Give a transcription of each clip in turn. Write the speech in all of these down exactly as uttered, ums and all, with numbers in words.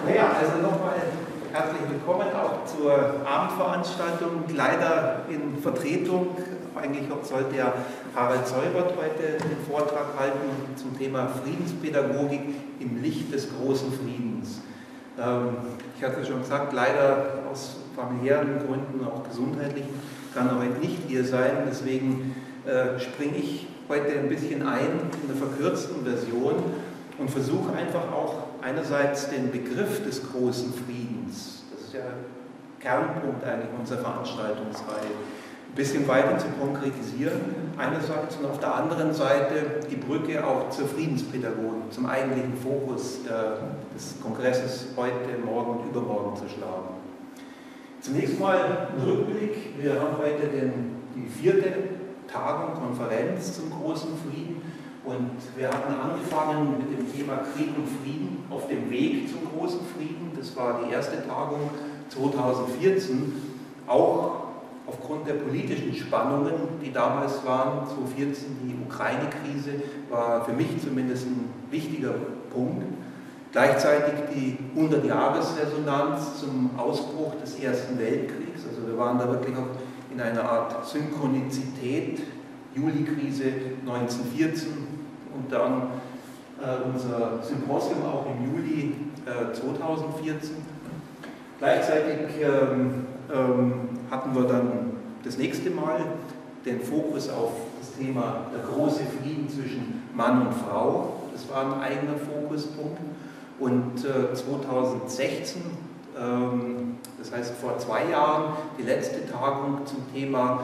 Naja, also nochmal herzlich willkommen auch zur Abendveranstaltung. Leider in Vertretung, eigentlich sollte ja Harald Seubert heute den Vortrag halten zum Thema Friedenspädagogik im Licht des großen Friedens. Ähm, ich hatte schon gesagt, leider aus familiären Gründen, auch gesundheitlichen, kann er heute nicht hier sein. Deswegen äh, springe ich heute ein bisschen ein in der verkürzten Version und versuche einfach auch einerseits den Begriff des großen Friedens, das ist ja Kernpunkt eigentlich unserer Veranstaltungsreihe, ein bisschen weiter zu konkretisieren, einerseits, und auf der anderen Seite die Brücke auch zur Friedenspädagogik, zum eigentlichen Fokus der, des Kongresses heute, morgen und übermorgen zu schlagen. Zunächst mal ein Rückblick. Wir haben heute den, die vierte Tagung, Konferenz zum großen Frieden. Und wir hatten angefangen mit dem Thema Krieg und Frieden auf dem Weg zum großen Frieden. Das war die erste Tagung zweitausendvierzehn, auch aufgrund der politischen Spannungen, die damals waren. zweitausendvierzehn, die Ukraine-Krise war für mich zumindest ein wichtiger Punkt. Gleichzeitig die hundert-Jahres-Resonanz zum Ausbruch des Ersten Weltkriegs. Also wir waren da wirklich auch in einer Art Synchronizität. Juli-Krise neunzehnhundertvierzehn und dann äh, unser Symposium auch im Juli äh, zweitausendvierzehn. Gleichzeitig ähm, ähm, hatten wir dann das nächste Mal den Fokus auf das Thema der große Frieden zwischen Mann und Frau. Das war ein eigener Fokuspunkt. Und äh, zweitausendsechzehn, ähm, das heißt vor zwei Jahren, die letzte Tagung zum Thema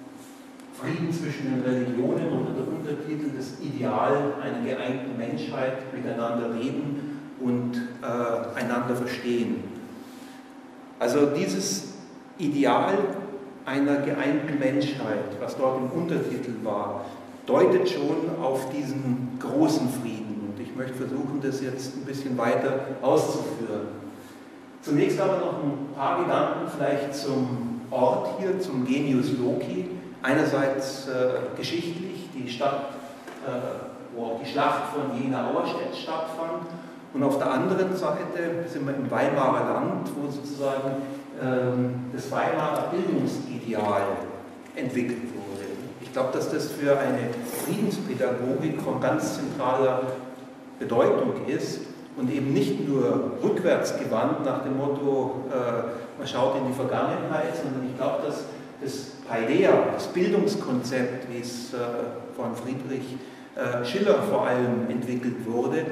Frieden zwischen den Religionen unter der Untertitel das Ideal einer geeinten Menschheit, miteinander reden und äh, einander verstehen. Also dieses Ideal einer geeinten Menschheit, was dort im Untertitel war, deutet schon auf diesen großen Frieden. Und ich möchte versuchen, das jetzt ein bisschen weiter auszuführen. Zunächst aber noch ein paar Gedanken vielleicht zum Ort hier, zum Genius Loci. Einerseits äh, geschichtlich, die Stadt, äh, wo auch die Schlacht von Jena-Auerstedt stattfand, und auf der anderen Seite sind wir im Weimarer Land, wo sozusagen ähm, das Weimarer Bildungsideal entwickelt wurde. Ich glaube, dass das für eine Friedenspädagogik von ganz zentraler Bedeutung ist und eben nicht nur rückwärts gewandt nach dem Motto, äh, man schaut in die Vergangenheit, sondern ich glaube, dass das Paideia, das Bildungskonzept, wie es äh, von Friedrich äh, Schiller vor allem entwickelt wurde,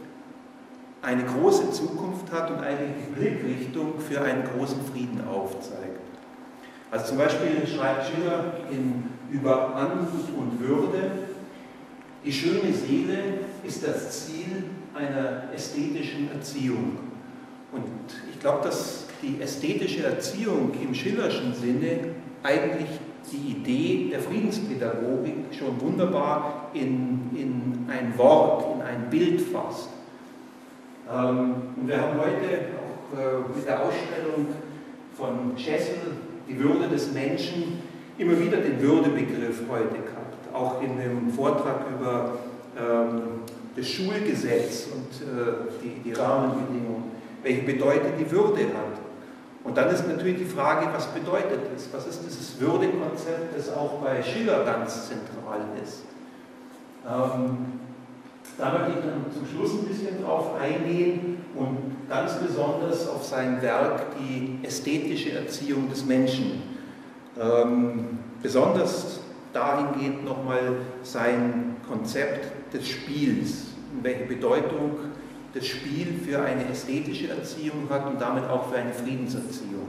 eine große Zukunft hat und eigentlich die Blickrichtung für einen großen Frieden aufzeigt. Also zum Beispiel schreibt Schiller in Über Anmut und Würde: Die schöne Seele ist das Ziel einer ästhetischen Erziehung. Und ich glaube, dass die ästhetische Erziehung im Schillerschen Sinne eigentlich die Idee der Friedenspädagogik schon wunderbar in, in ein Wort, in ein Bild fasst. Ähm, und wir haben heute auch äh, mit der Ausstellung von Schessel, die Würde des Menschen, immer wieder den Würdebegriff heute gehabt. Auch in dem Vortrag über ähm, das Schulgesetz und äh, die, die Rahmenbedingungen, welche Bedeutung die Würde hat. Und dann ist natürlich die Frage, was bedeutet das? Was ist dieses Würdekonzept, das auch bei Schiller ganz zentral ist? Ähm, da möchte ich dann zum Schluss ein bisschen drauf eingehen und ganz besonders auf sein Werk Die ästhetische Erziehung des Menschen. Ähm, besonders dahingehend nochmal sein Konzept des Spiels und welche Bedeutung das Spiel für eine ästhetische Erziehung hat und damit auch für eine Friedenserziehung.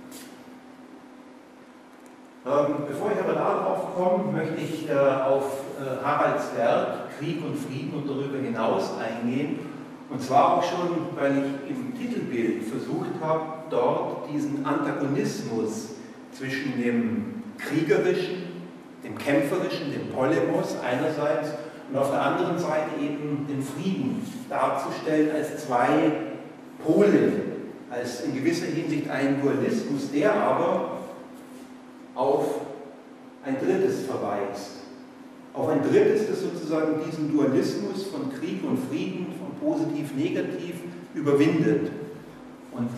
Ähm, bevor ich aber darauf komme, möchte ich äh, auf äh, Haralds Werk Krieg und Frieden und darüber hinaus eingehen. Und zwar auch schon, weil ich im Titelbild versucht habe, dort diesen Antagonismus zwischen dem Kriegerischen, dem Kämpferischen, dem Polemos einerseits und auf der anderen Seite eben den Frieden darzustellen als zwei Pole, als in gewisser Hinsicht ein Dualismus, der aber auf ein drittes verweist. Auf ein drittes, das sozusagen diesen Dualismus von Krieg und Frieden, von positiv-negativ überwindet.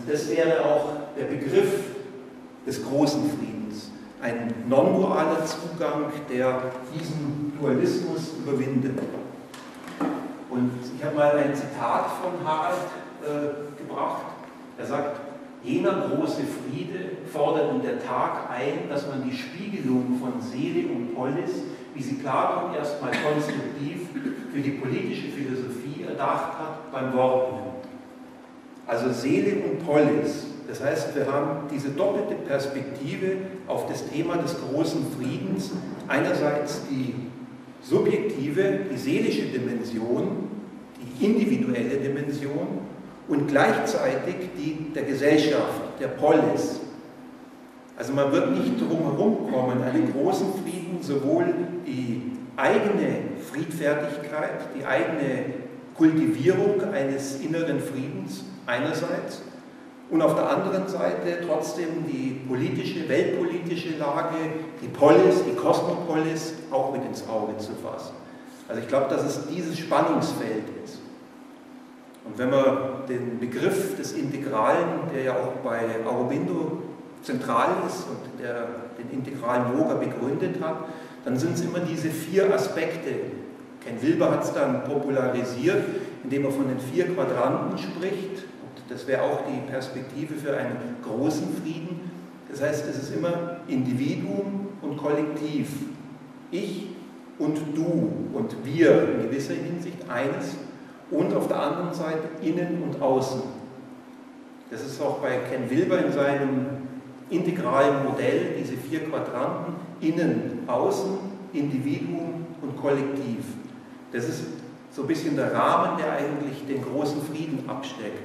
das wäre auch der Begriff des großen Friedens. Ein non-dualer Zugang, der diesen Dualismus überwindet. Und ich habe mal ein Zitat von Harald äh, gebracht. Er sagt, jener große Friede fordert in der Tag ein, dass man die Spiegelung von Seele und Polis, wie sie Platon erstmal konstruktiv für die politische Philosophie erdacht hat, beim Wort nimmt. Also Seele und Polis. Das heißt, wir haben diese doppelte Perspektive auf das Thema des großen Friedens. Einerseits die subjektive, die seelische Dimension, die individuelle Dimension und gleichzeitig die der Gesellschaft, der Polis. Also man wird nicht drum herum kommen, einen großen Frieden sowohl die eigene Friedfertigkeit, die eigene Kultivierung eines inneren Friedens einerseits und auf der anderen Seite trotzdem die politische, weltpolitische Lage, die Polis, die Kosmopolis auch mit ins Auge zu fassen. Also ich glaube, dass es dieses Spannungsfeld ist. Und wenn man den Begriff des Integralen, der ja auch bei Aurobindo zentral ist und der den integralen Yoga begründet hat, dann sind es immer diese vier Aspekte. Ken Wilber hat es dann popularisiert, indem er von den vier Quadranten spricht. Und das wäre auch die Perspektive für einen großen Frieden. Das heißt, es ist immer Individuum und Kollektiv. Ich und du und wir in gewisser Hinsicht eines und auf der anderen Seite innen und außen. Das ist auch bei Ken Wilber in seinem integralen Modell, diese vier Quadranten, innen, außen, Individuum und Kollektiv. Das ist so ein bisschen der Rahmen, der eigentlich den großen Frieden absteckt.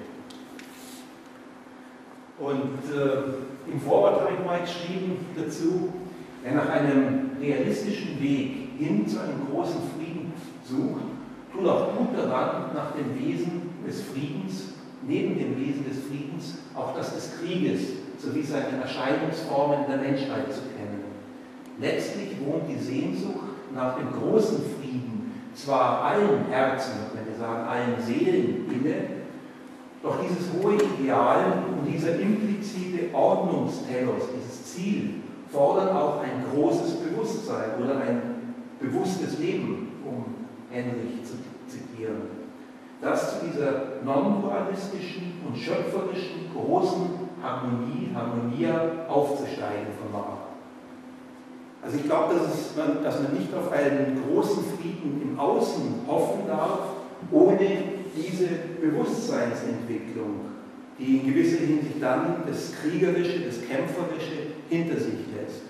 Und äh, im Vorwort habe ich mal geschrieben dazu, wer nach einem realistischen Weg hin zu einem großen Frieden sucht, tut auch gut daran, nach dem Wesen des Friedens, neben dem Wesen des Friedens, auch das des Krieges sowie seine Erscheinungsformen in der Menschheit zu kennen. Letztlich wohnt die Sehnsucht nach dem großen Frieden zwar allen Herzen, wenn wir sagen allen Seelen inne, doch dieses hohe Ideal und dieser implizite Ordnungstelos, dieses Ziel, fordern auch ein großes Bewusstsein oder ein bewusstes Leben, um Henrich zu zitieren, das zu dieser non-dualistischen und schöpferischen großen Harmonie, Harmonia aufzusteigen vermag. Also ich glaube, dass, man, dass man nicht auf einen großen Frieden im Außen hoffen darf, ohne diese Bewusstseinsentwicklung, die in gewisser Hinsicht dann das Kriegerische, das Kämpferische hinter sich lässt.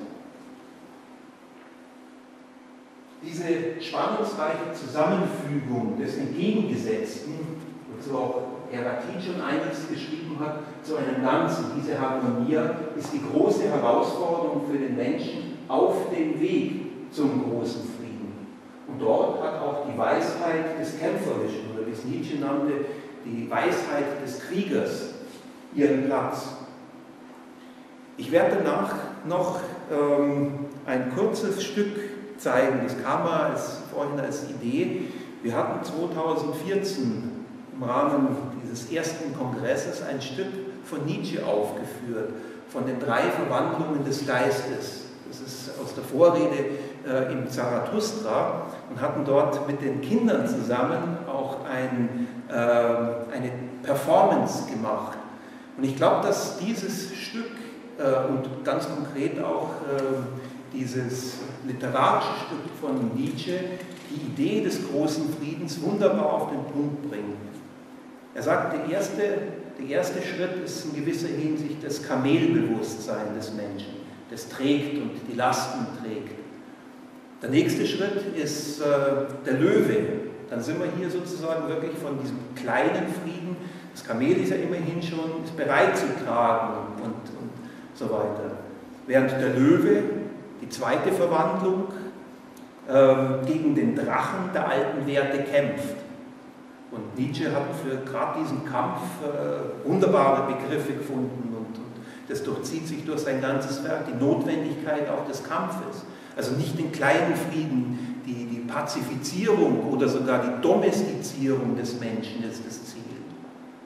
Diese spannungsreiche Zusammenfügung des Entgegengesetzten, wozu auch Heraklit schon einiges geschrieben hat, zu einem Ganzen, diese Harmonia, ist die große Herausforderung für den Menschen auf dem Weg zum großen Frieden. Und dort hat auch die Weisheit des Kämpferischen, oder wie es Nietzsche nannte, die Weisheit des Kriegers, ihren Platz. Ich werde danach noch ähm, ein kurzes Stück zeigen, das kam mal als, vorhin als Idee. Wir hatten zweitausendvierzehn im Rahmen dieses ersten Kongresses ein Stück von Nietzsche aufgeführt, von den drei Verwandlungen des Geistes. Das ist aus der Vorrede äh, im Zarathustra und hatten dort mit den Kindern zusammen auch ein, äh, eine Performance gemacht. Und ich glaube, dass dieses Stück äh, und ganz konkret auch äh, dieses literarische Stück von Nietzsche die Idee des großen Friedens wunderbar auf den Punkt bringt. Er sagt, der erste, der erste Schritt ist in gewisser Hinsicht das Kamelbewusstsein des Menschen, das trägt und die Lasten trägt. Der nächste Schritt ist äh, der Löwe. Dann sind wir hier sozusagen wirklich von diesem kleinen Frieden, das Kamel ist ja immerhin schon ist bereit zu tragen und, und so weiter. Während der Löwe, die zweite Verwandlung, äh, gegen den Drachen der alten Werte kämpft. Und Nietzsche hat für gerade diesen Kampf äh, wunderbare Begriffe gefunden und, und das durchzieht sich durch sein ganzes Werk, die Notwendigkeit auch des Kampfes. Also nicht den kleinen Frieden, die, die Pazifizierung oder sogar die Domestizierung des Menschen ist das Ziel,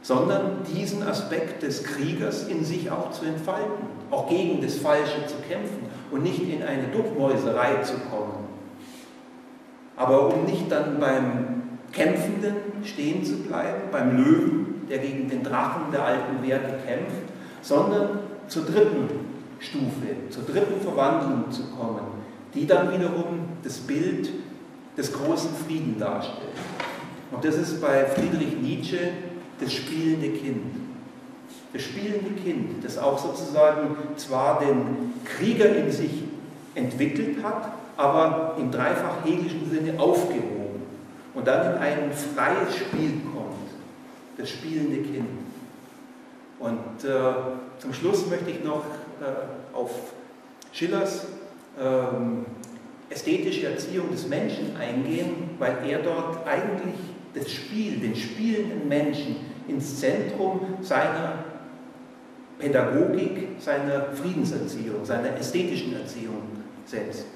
sondern diesen Aspekt des Kriegers in sich auch zu entfalten, auch gegen das Falsche zu kämpfen und nicht in eine Duckmäuserei zu kommen. Aber um nicht dann beim Kämpfenden stehen zu bleiben, beim Löwen, der gegen den Drachen der alten Werte kämpft, sondern zur dritten Stufe, zur dritten Verwandlung zu kommen, die dann wiederum das Bild des großen Frieden darstellt. Und das ist bei Friedrich Nietzsche das spielende Kind. Das spielende Kind, das auch sozusagen zwar den Krieger in sich entwickelt hat, aber im dreifach hegelischen Sinne aufgehoben und dann in ein freies Spiel kommt, das spielende Kind. Und äh, zum Schluss möchte ich noch äh, auf Schillers ähm, ästhetische Erziehung des Menschen eingehen, weil er dort eigentlich das Spiel, den spielenden Menschen ins Zentrum seiner Pädagogik, seiner Friedenserziehung, seiner ästhetischen Erziehung setzt.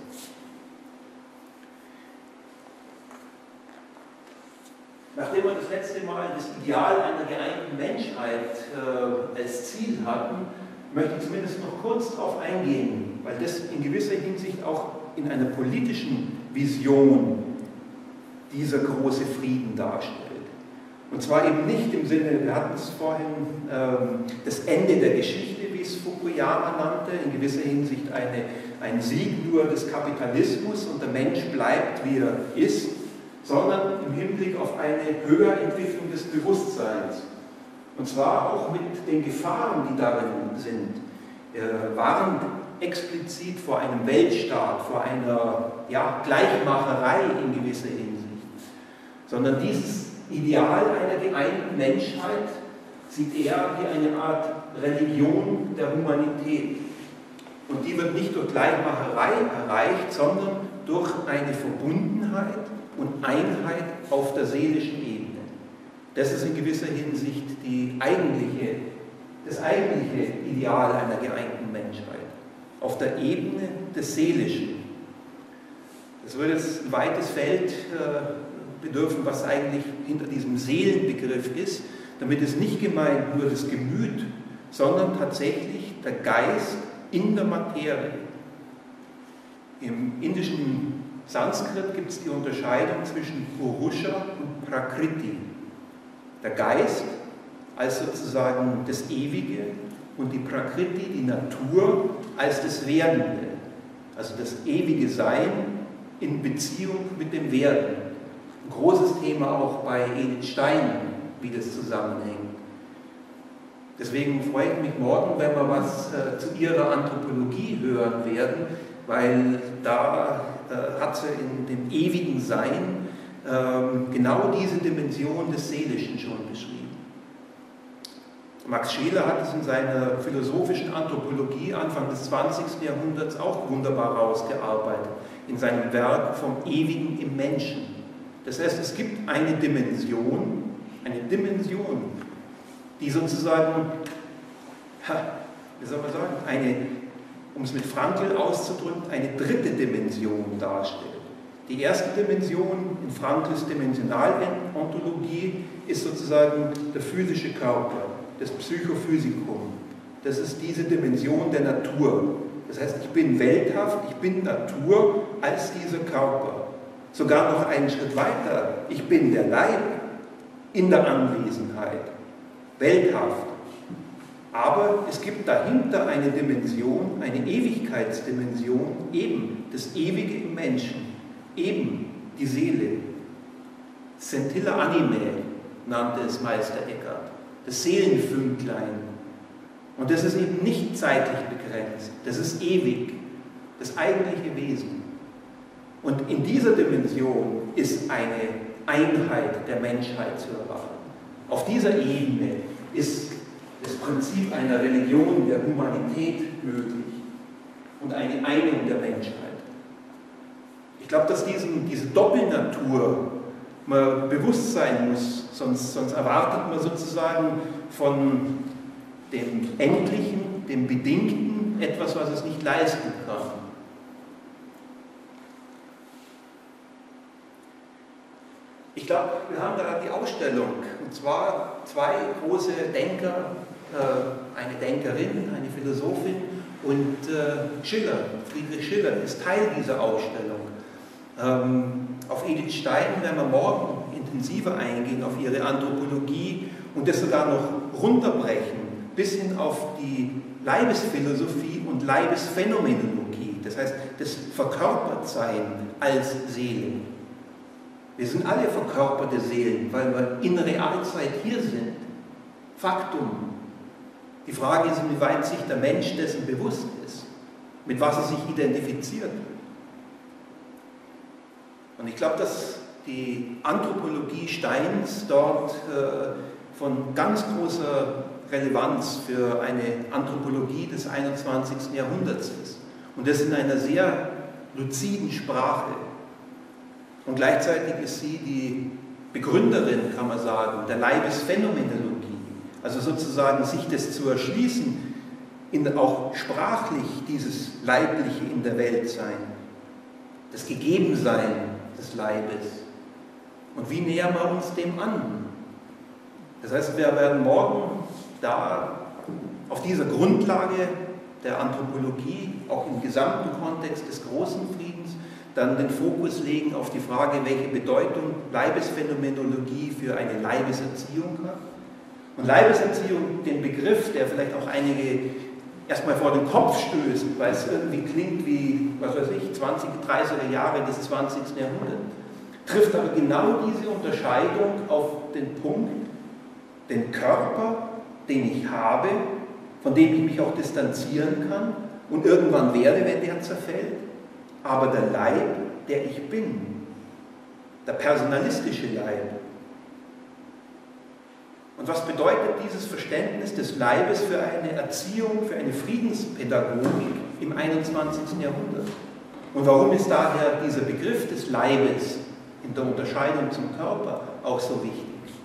Nachdem wir das letzte Mal das Ideal einer geeinten Menschheit äh, als Ziel hatten, möchte ich zumindest noch kurz darauf eingehen, weil das in gewisser Hinsicht auch in einer politischen Vision dieser große Frieden darstellt. Und zwar eben nicht im Sinne, wir hatten es vorhin, ähm, das Ende der Geschichte, wie es Fukuyama nannte, in gewisser Hinsicht eine, ein Sieg nur des Kapitalismus und der Mensch bleibt, wie er ist, sondern im Hinblick auf eine Höherentwicklung des Bewusstseins. Und zwar auch mit den Gefahren, die darin sind. Wir waren explizit vor einem Weltstaat, vor einer ja, Gleichmacherei in gewisser Hinsicht. Sondern dieses Ideal einer geeinten Menschheit sieht er wie eine Art Religion der Humanität. Und die wird nicht durch Gleichmacherei erreicht, sondern durch eine Verbundenheit und Einheit auf der seelischen Ebene. Das ist in gewisser Hinsicht die eigentliche, das eigentliche Ideal einer geeinten Menschheit. Auf der Ebene des Seelischen. Das würde jetzt ein weites Feld äh, bedürfen, was eigentlich hinter diesem Seelenbegriff ist, damit es nicht gemeint nur das Gemüt, sondern tatsächlich der Geist in der Materie. Im indischen Sanskrit gibt es die Unterscheidung zwischen Purusha und Prakriti. Der Geist als sozusagen das Ewige und die Prakriti, die Natur, als das Werdende. Also das ewige Sein in Beziehung mit dem Werden. Ein großes Thema auch bei Edith Stein, wie das zusammenhängt. Deswegen freue ich mich morgen, wenn wir was äh, zu ihrer Anthropologie hören werden, weil da äh, hat sie in dem ewigen Sein äh, genau diese Dimension des Seelischen schon beschrieben. Max Scheler hat es in seiner philosophischen Anthropologie Anfang des zwanzigsten Jahrhunderts auch wunderbar rausgearbeitet, in seinem Werk vom Ewigen im Menschen. Das heißt, es gibt eine Dimension, eine Dimension, die sozusagen, wie soll man sagen, eine, um es mit Frankl auszudrücken, eine dritte Dimension darstellt. Die erste Dimension in Frankls Dimensionalontologie ist sozusagen der physische Körper, das Psychophysikum. Das ist diese Dimension der Natur. Das heißt, ich bin welthaft, ich bin Natur als dieser Körper. Sogar noch einen Schritt weiter, ich bin der Leib in der Anwesenheit, welthaft. Aber es gibt dahinter eine Dimension, eine Ewigkeitsdimension, eben das Ewige im Menschen, eben die Seele. Scintilla animae nannte es Meister Eckhart, das Seelenfünklein. Und das ist eben nicht zeitlich begrenzt, das ist ewig, das eigentliche Wesen. Und in dieser Dimension ist eine Einheit der Menschheit zu erwarten. Auf dieser Ebene ist das Prinzip einer Religion der Humanität möglich und eine Einigung der Menschheit. Ich glaube, dass diesen, diese Doppelnatur man bewusst sein muss, sonst, sonst erwartet man sozusagen von dem Endlichen, dem Bedingten etwas, was es nicht leisten kann. Ich glaube, wir haben da die Ausstellung, und zwar zwei große Denker, äh, eine Denkerin, eine Philosophin und äh, Schiller, Friedrich Schiller ist Teil dieser Ausstellung. Ähm, auf Edith Stein werden wir morgen intensiver eingehen, auf ihre Anthropologie und das sogar noch runterbrechen, bis hin auf die Leibesphilosophie und Leibesphänomenologie, das heißt das Verkörpertsein als Seele. Wir sind alle verkörperte Seelen, weil wir in Realzeit hier sind. Faktum. Die Frage ist, inwieweit sich der Mensch dessen bewusst ist, mit was er sich identifiziert. Und ich glaube, dass die Anthropologie Steins dort äh, von ganz großer Relevanz für eine Anthropologie des einundzwanzigsten Jahrhunderts ist. Und das in einer sehr luziden Sprache. Und gleichzeitig ist sie die Begründerin, kann man sagen, der Leibesphänomenologie. Also sozusagen sich das zu erschließen, in auch sprachlich dieses Leibliche in der Welt sein, das Gegebensein des Leibes. Und wie nähern wir uns dem an? Das heißt, wir werden morgen da auf dieser Grundlage der Anthropologie, auch im gesamten Kontext des großen Friedens, dann den Fokus legen auf die Frage, welche Bedeutung Leibesphänomenologie für eine Leibeserziehung hat. Und Leibeserziehung, den Begriff, der vielleicht auch einige erstmal vor den Kopf stößt, weil es irgendwie klingt wie, was weiß ich, zwanziger, dreißiger Jahre des zwanzigsten Jahrhunderts, trifft aber genau diese Unterscheidung auf den Punkt, den Körper, den ich habe, von dem ich mich auch distanzieren kann und irgendwann werde, wenn der zerfällt, aber der Leib, der ich bin, der personalistische Leib. Und was bedeutet dieses Verständnis des Leibes für eine Erziehung, für eine Friedenspädagogik im einundzwanzigsten Jahrhundert? Und warum ist daher dieser Begriff des Leibes in der Unterscheidung zum Körper auch so wichtig?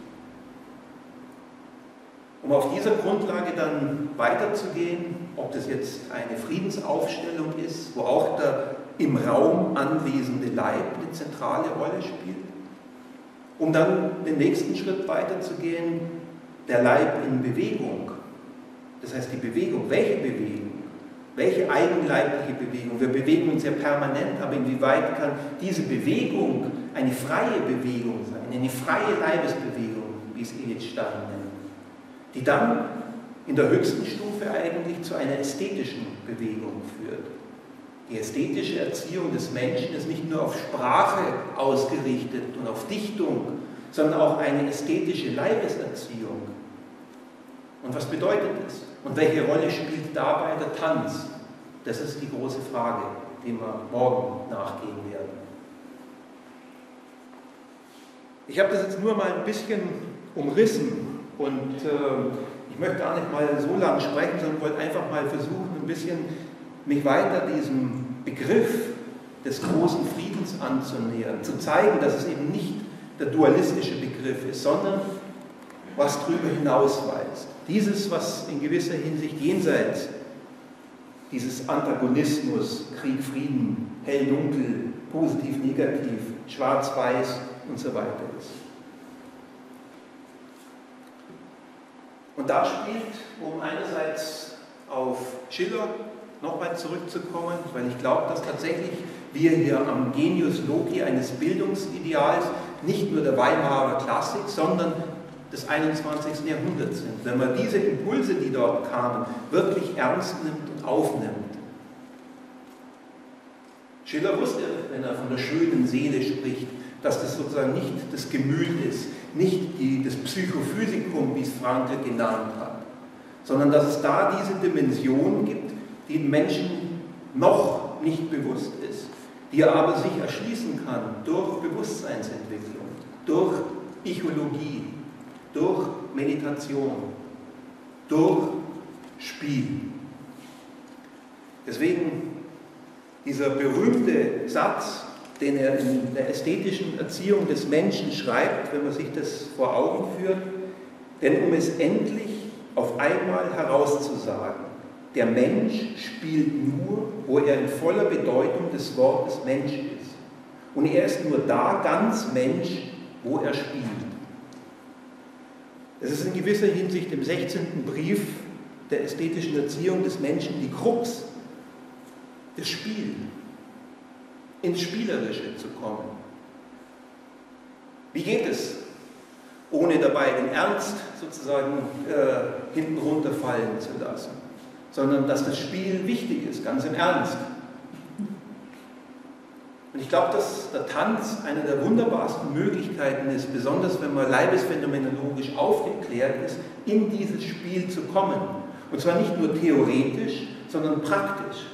Um auf dieser Grundlage dann weiterzugehen, ob das jetzt eine Friedensaufstellung ist, wo auch der im Raum anwesende Leib eine zentrale Rolle spielt, um dann den nächsten Schritt weiterzugehen, der Leib in Bewegung. Das heißt die Bewegung, welche Bewegung? Welche eigenleibliche Bewegung? Wir bewegen uns ja permanent, aber inwieweit kann diese Bewegung eine freie Bewegung sein, eine freie Leibesbewegung, wie es Edith Stein nennt, die dann in der höchsten Stufe eigentlich zu einer ästhetischen Bewegung führt. Die ästhetische Erziehung des Menschen ist nicht nur auf Sprache ausgerichtet und auf Dichtung, sondern auch eine ästhetische Leibeserziehung. Und was bedeutet das? Und welche Rolle spielt dabei der Tanz? Das ist die große Frage, die wir morgen nachgehen werden. Ich habe das jetzt nur mal ein bisschen umrissen und äh, ich möchte gar nicht mal so lange sprechen, sondern wollte einfach mal versuchen, ein bisschen mich weiter diesem Begriff des großen Friedens anzunähern, zu zeigen, dass es eben nicht der dualistische Begriff ist, sondern was darüber hinausweist. Dieses, was in gewisser Hinsicht jenseits dieses Antagonismus, Krieg, Frieden, hell, dunkel, positiv, negativ, schwarz, weiß und so weiter ist. Und da spielt, um einerseits auf Schiller nochmal zurückzukommen, weil ich glaube, dass tatsächlich wir hier am Genius Loci eines Bildungsideals nicht nur der Weimarer Klassik, sondern des einundzwanzigsten Jahrhunderts sind. Wenn man diese Impulse, die dort kamen, wirklich ernst nimmt und aufnimmt. Schiller wusste, wenn er von der schönen Seele spricht, dass das sozusagen nicht das Gemüt ist, nicht die, das Psychophysikum, wie es Frankl genannt hat, sondern dass es da diese Dimension gibt, die den Menschen noch nicht bewusst ist, die er aber sich erschließen kann durch Bewusstseinsentwicklung, durch Ichologie, durch Meditation, durch Spiel. Deswegen dieser berühmte Satz, den er in der ästhetischen Erziehung des Menschen schreibt, wenn man sich das vor Augen führt, denn um es endlich auf einmal herauszusagen, der Mensch spielt nur, wo er in voller Bedeutung des Wortes Mensch ist. Und er ist nur da ganz Mensch, wo er spielt. Es ist in gewisser Hinsicht im sechzehnten Brief der ästhetischen Erziehung des Menschen die Krux, das Spiel, ins Spielerische zu kommen. Wie geht es, ohne dabei den Ernst sozusagen äh, hinten runterfallen zu lassen, sondern dass das Spiel wichtig ist, ganz im Ernst. Und ich glaube, dass der Tanz eine der wunderbarsten Möglichkeiten ist, besonders wenn man leibesphänomenologisch aufgeklärt ist, in dieses Spiel zu kommen. Und zwar nicht nur theoretisch, sondern praktisch.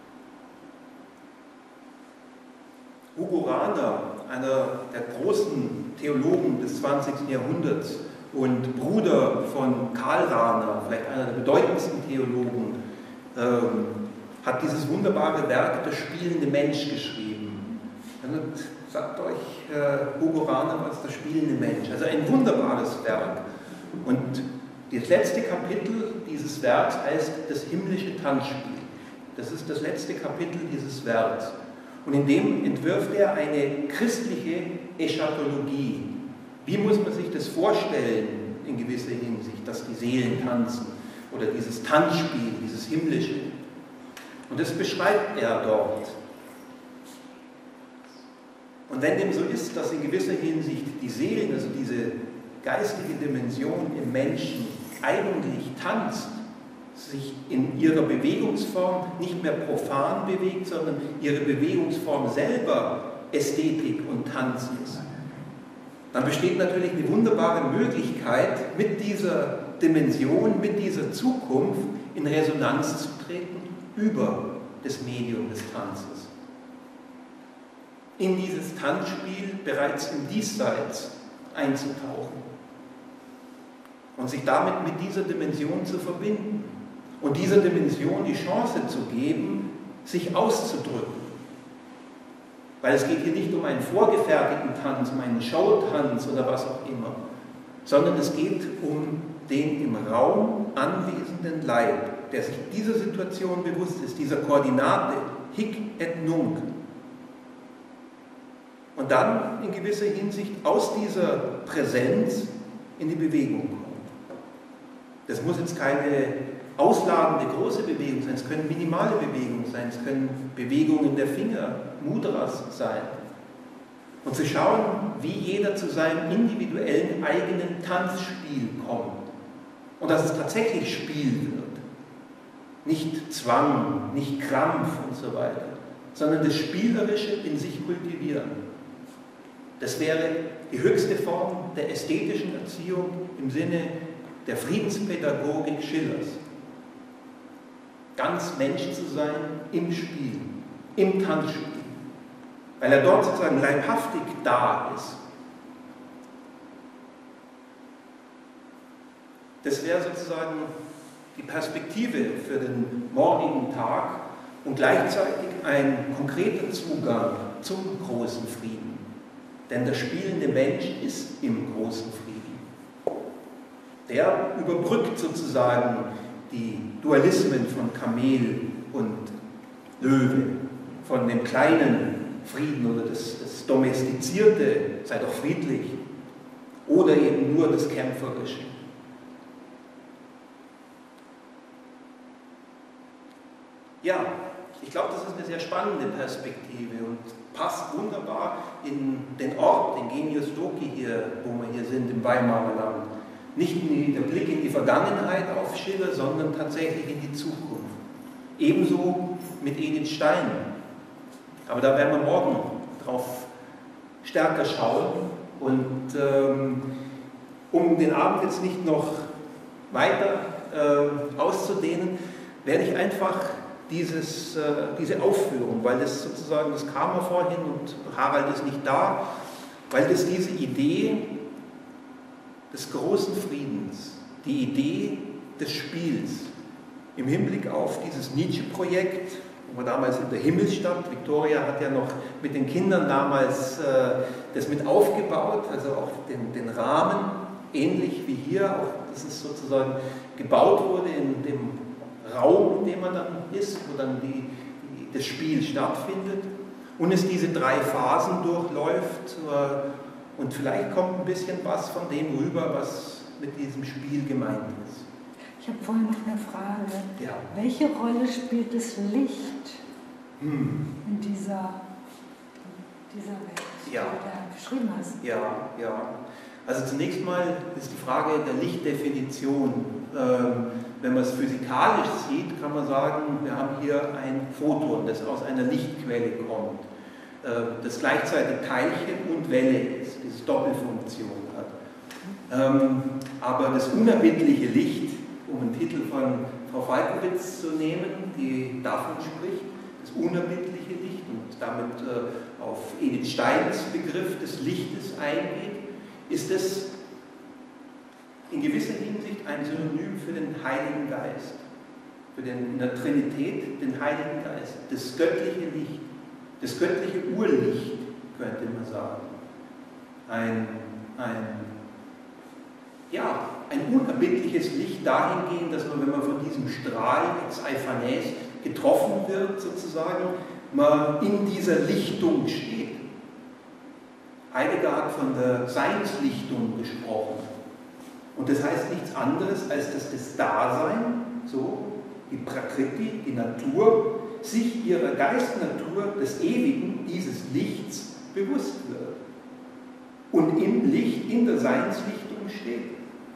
Hugo Rahner, einer der großen Theologen des zwanzigsten Jahrhunderts und Bruder von Karl Rahner, vielleicht einer der bedeutendsten Theologen, ähm, hat dieses wunderbare Werk Der spielende Mensch geschrieben. Und sagt euch äh, Hugo Rahner was, Der spielende Mensch. Also ein wunderbares Werk. Und das letzte Kapitel dieses Werks heißt Das himmlische Tanzspiel. Das ist das letzte Kapitel dieses Werks. Und in dem entwirft er eine christliche Eschatologie. Wie muss man sich das vorstellen in gewisser Hinsicht, dass die Seelen tanzen oder dieses Tanzspiel, dieses himmlische. Und das beschreibt er dort. Und wenn dem so ist, dass in gewisser Hinsicht die Seelen, also diese geistige Dimension im Menschen eigentlich tanzt, sich in ihrer Bewegungsform nicht mehr profan bewegt, sondern ihre Bewegungsform selber Ästhetik und Tanz ist, dann besteht natürlich eine wunderbare Möglichkeit, mit dieser Dimension, mit dieser Zukunft in Resonanz zu treten über das Medium des Tanzes. In dieses Tanzspiel bereits im Diesseits einzutauchen und sich damit mit dieser Dimension zu verbinden und dieser Dimension die Chance zu geben, sich auszudrücken. Weil es geht hier nicht um einen vorgefertigten Tanz, um einen Showtanz oder was auch immer, sondern es geht um den im Raum anwesenden Leib, der sich dieser Situation bewusst ist, dieser Koordinate, hic et nunc. Und dann in gewisser Hinsicht aus dieser Präsenz in die Bewegung kommt. Das muss jetzt keine ausladende große Bewegung sein, es können minimale Bewegungen sein, es können Bewegungen der Finger, Mudras sein. Und zu schauen, wie jeder zu seinem individuellen eigenen Tanzspiel kommt. Und dass es tatsächlich Spiel wird. Nicht Zwang, nicht Krampf und so weiter, sondern das Spielerische in sich kultivieren. Das wäre die höchste Form der ästhetischen Erziehung im Sinne der Friedenspädagogik Schillers. Ganz Mensch zu sein im Spiel, im Tanzspiel, weil er dort sozusagen leibhaftig da ist. Das wäre sozusagen die Perspektive für den morgigen Tag und gleichzeitig ein konkreter Zugang zum großen Frieden. Denn der spielende Mensch ist im großen Frieden. Der überbrückt sozusagen die Dualismen von Kamel und Löwe, von dem kleinen Frieden oder das, das domestizierte, sei doch friedlich, oder eben nur das Kämpferische. Ja, ich glaube, das ist eine sehr spannende Perspektive und passt wunderbar in den Ort, den Genius Loci hier, wo wir hier sind, im Weimarer Land. Nicht der Blick in die Vergangenheit auf Schiller, sondern tatsächlich in die Zukunft. Ebenso mit Edith Stein. Aber da werden wir morgen drauf stärker schauen. Und ähm, um den Abend jetzt nicht noch weiter äh, auszudehnen, werde ich einfach Dieses, äh, diese Aufführung, weil das sozusagen, das kam ja vorhin und Harald ist nicht da, weil das diese Idee des großen Friedens, die Idee des Spiels im Hinblick auf dieses Nietzsche-Projekt, wo wir damals in der Himmelsstadt, Victoria hat ja noch mit den Kindern damals äh, das mit aufgebaut, also auch den, den Rahmen, ähnlich wie hier, auch dass es sozusagen gebaut wurde in dem Raum, in dem man dann ist, wo dann die, die, das Spiel stattfindet und es diese drei Phasen durchläuft, Und vielleicht kommt ein bisschen was von dem rüber, was mit diesem Spiel gemeint ist. Ich habe vorhin noch eine Frage. Ja. Welche Rolle spielt das Licht Hm. in dieser, dieser Welt, Ja. die du da beschrieben hast? Ja, ja. Also zunächst mal ist die Frage der Lichtdefinition. Ähm, wenn man es physikalisch sieht, kann man sagen, wir haben hier ein Photon, das aus einer Lichtquelle kommt, äh, das gleichzeitig Teilchen und Welle ist, diese Doppelfunktion hat. Ähm, aber das unerbittliche Licht, um einen Titel von Frau Falkowitz zu nehmen, die davon spricht, das unerbittliche Licht und damit äh, auf Edith Steins Begriff des Lichtes eingeht, ist es in gewisser Hinsicht ein Synonym für den Heiligen Geist, für den, in der Trinität den Heiligen Geist, das göttliche Licht, das göttliche Urlicht, könnte man sagen. Ein, ein, ja, ein unerbittliches Licht dahingehend, dass man, wenn man von diesem Strahl ex Ephanes getroffen wird, sozusagen, man in dieser Lichtung steht. Heidegger hat von der Seinslichtung gesprochen. Und das heißt nichts anderes, als dass das Dasein, so die Prakriti, die Natur, sich ihrer Geistnatur des Ewigen, dieses Lichts, bewusst wird. Und im Licht, in der Seinslichtung steht.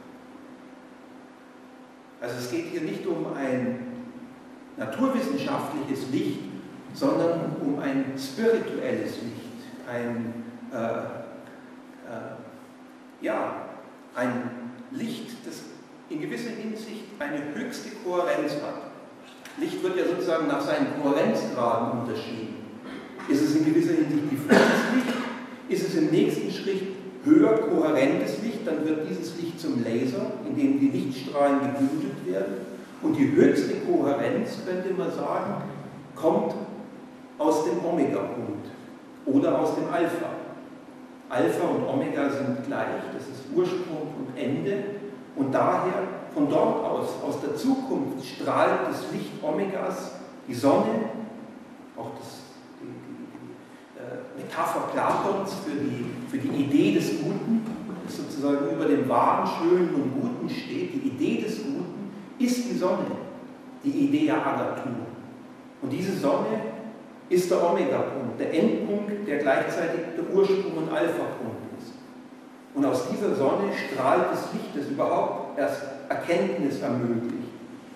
Also es geht hier nicht um ein naturwissenschaftliches Licht, sondern um ein spirituelles Licht, ein, äh, äh, ja, ein Licht, das in gewisser Hinsicht eine höchste Kohärenz hat. Licht wird ja sozusagen nach seinen Kohärenzgraden unterschieden. Ist es in gewisser Hinsicht diffuses Licht? Ist es im nächsten Schritt höher kohärentes Licht? Dann wird dieses Licht zum Laser, in dem die Lichtstrahlen gebündelt werden. Und die höchste Kohärenz, könnte man sagen, kommt aus dem Omega-Punkt oder aus dem Alpha. Alpha und Omega sind gleich, das ist Ursprung und Ende. Und daher, von dort aus, aus der Zukunft, strahlt das Licht Omegas, die Sonne, auch das, die, die, die äh, Metapher Platons für die, für die Idee des Guten, das sozusagen über dem Wahren, Schönen und Guten steht. Die Idee des Guten ist die Sonne, die Idea Agathon. Und diese Sonne ist der Omega-Punkt, der Endpunkt, der gleichzeitig der Ursprung und Alpha-Punkt ist. Und aus dieser Sonne strahlt das Licht, das überhaupt erst Erkenntnis ermöglicht.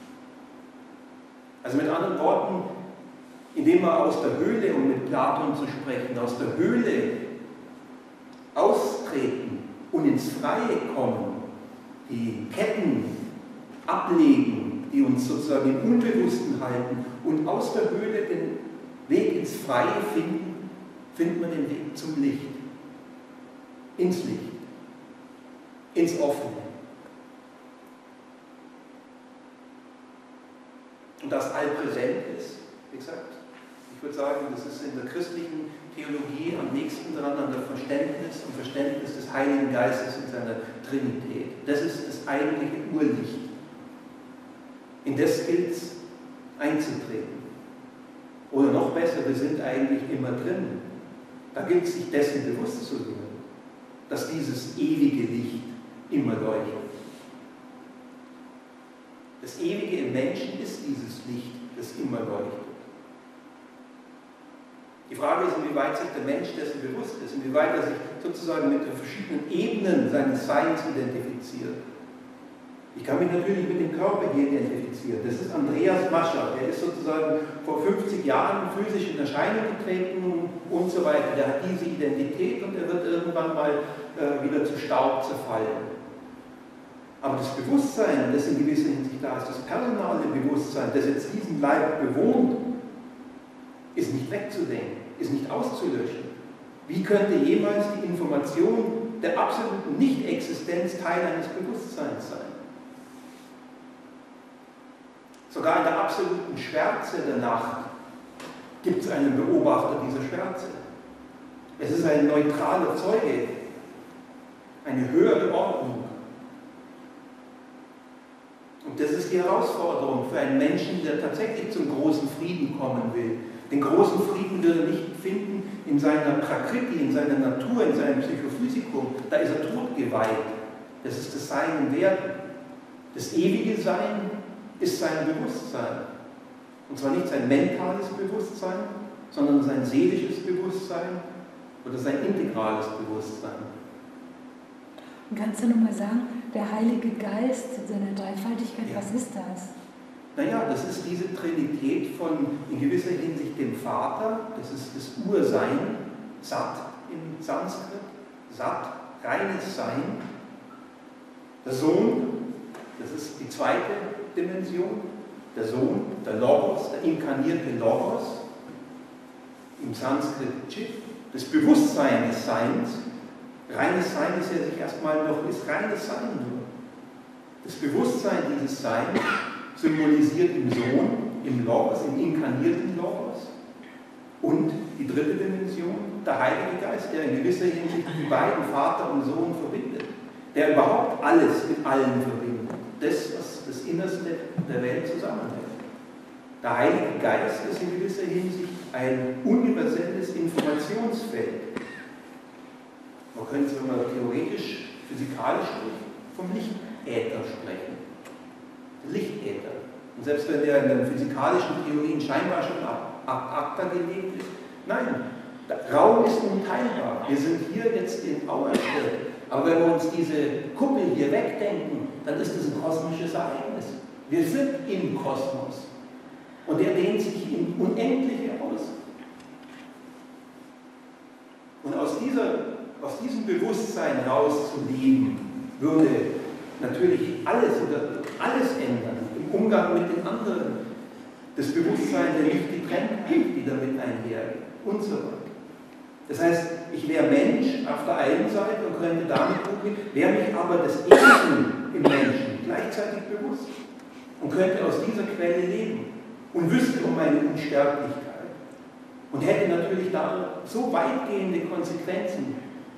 Also mit anderen Worten, indem wir aus der Höhle, um mit Platon zu sprechen, aus der Höhle austreten und ins Freie kommen, die Ketten ablegen, die uns sozusagen im Unbewussten halten und aus der Höhle den Weg ins Freie finden, findet man den Weg zum Licht, ins Licht, ins Offene. Und das allpräsent ist, wie gesagt, ich würde sagen, das ist in der christlichen Theologie am nächsten dran an der Verständnis und Verständnis des Heiligen Geistes in seiner Trinität. Das ist das eigentliche Urlicht. In das gilt es einzutreten. Oder noch besser, wir sind eigentlich immer drin. Da gilt es sich dessen bewusst zu werden, dass dieses ewige Licht immer leuchtet. Das Ewige im Menschen ist dieses Licht, das immer leuchtet. Die Frage ist, inwieweit sich der Mensch dessen bewusst ist, inwieweit er sich sozusagen mit den verschiedenen Ebenen seines Seins identifiziert. Ich kann mich natürlich mit dem Körper hier identifizieren. Das ist Andreas Mascher, der ist sozusagen vor fünfzig Jahren physisch in Erscheinung getreten und so weiter. Der hat diese Identität und er wird irgendwann mal äh, wieder zu Staub zerfallen. Aber das Bewusstsein, das in gewisser Hinsicht da ist, das personale Bewusstsein, das jetzt diesen Leib bewohnt, ist nicht wegzudenken, ist nicht auszulöschen. Wie könnte jemals die Information der absoluten Nicht-Existenz Teil eines Bewusstseins sein? Sogar in der absoluten Schwärze der Nacht gibt es einen Beobachter dieser Schwärze. Es ist ein neutraler Zeuge, eine höhere Ordnung. Und das ist die Herausforderung für einen Menschen, der tatsächlich zum großen Frieden kommen will, Den großen Frieden wird er nicht finden in seiner Prakriti, in seiner Natur, in seinem Psychophysikum. Da ist er totgeweiht. Das ist das Sein und Werden. Das ewige Sein ist sein Bewusstsein. Und zwar nicht sein mentales Bewusstsein, sondern sein seelisches Bewusstsein oder sein integrales Bewusstsein. Und kannst du nochmal sagen, der Heilige Geist in seiner Dreifaltigkeit, Ja. was ist das? Naja, das ist diese Trinität von in gewisser Hinsicht dem Vater, das ist das Ursein, Sat im Sanskrit, Sat, reines Sein. Der Sohn, das ist die zweite Dimension, der Sohn, der Logos, der inkarnierte Logos, im Sanskrit Chit, das Bewusstsein des Seins. Reines Sein ist ja sich erstmal noch, ist reines Sein nur. Das Bewusstsein dieses Seins symbolisiert im Sohn, im Logos, im inkarnierten Logos. Und die dritte Dimension, der Heilige Geist, der in gewisser Hinsicht die beiden, Vater und Sohn, verbindet. Der überhaupt alles mit allen verbindet. Das, was das Innerste der Welt zusammenhält. Der Heilige Geist ist in gewisser Hinsicht ein universelles Informationsfeld. Man könnte, wenn man theoretisch, physikalisch vom Lichtäther sprechen. Lichtäther. Und selbst wenn der in den physikalischen Theorien scheinbar schon ab, ab acta gelegt ist, nein, der Raum ist unteilbar. Wir sind hier jetzt in Auerstedt. Aber wenn wir uns diese Kuppel hier wegdenken, dann ist das ein kosmisches Ereignis. Wir sind im Kosmos. Und er dehnt sich in Unendliche aus. Und aus, dieser, aus diesem Bewusstsein rauszuleben, würde natürlich alles oder alles ändern, im Umgang mit den anderen. Das Bewusstsein der Nicht-Getrenntheit, die damit einhergeht und so weiter. Das heißt, ich wäre Mensch auf der einen Seite und könnte damit umgehen, wäre mich aber des Ewigen im Menschen gleichzeitig bewusst und könnte aus dieser Quelle leben und wüsste um meine Unsterblichkeit und hätte natürlich da so weitgehende Konsequenzen.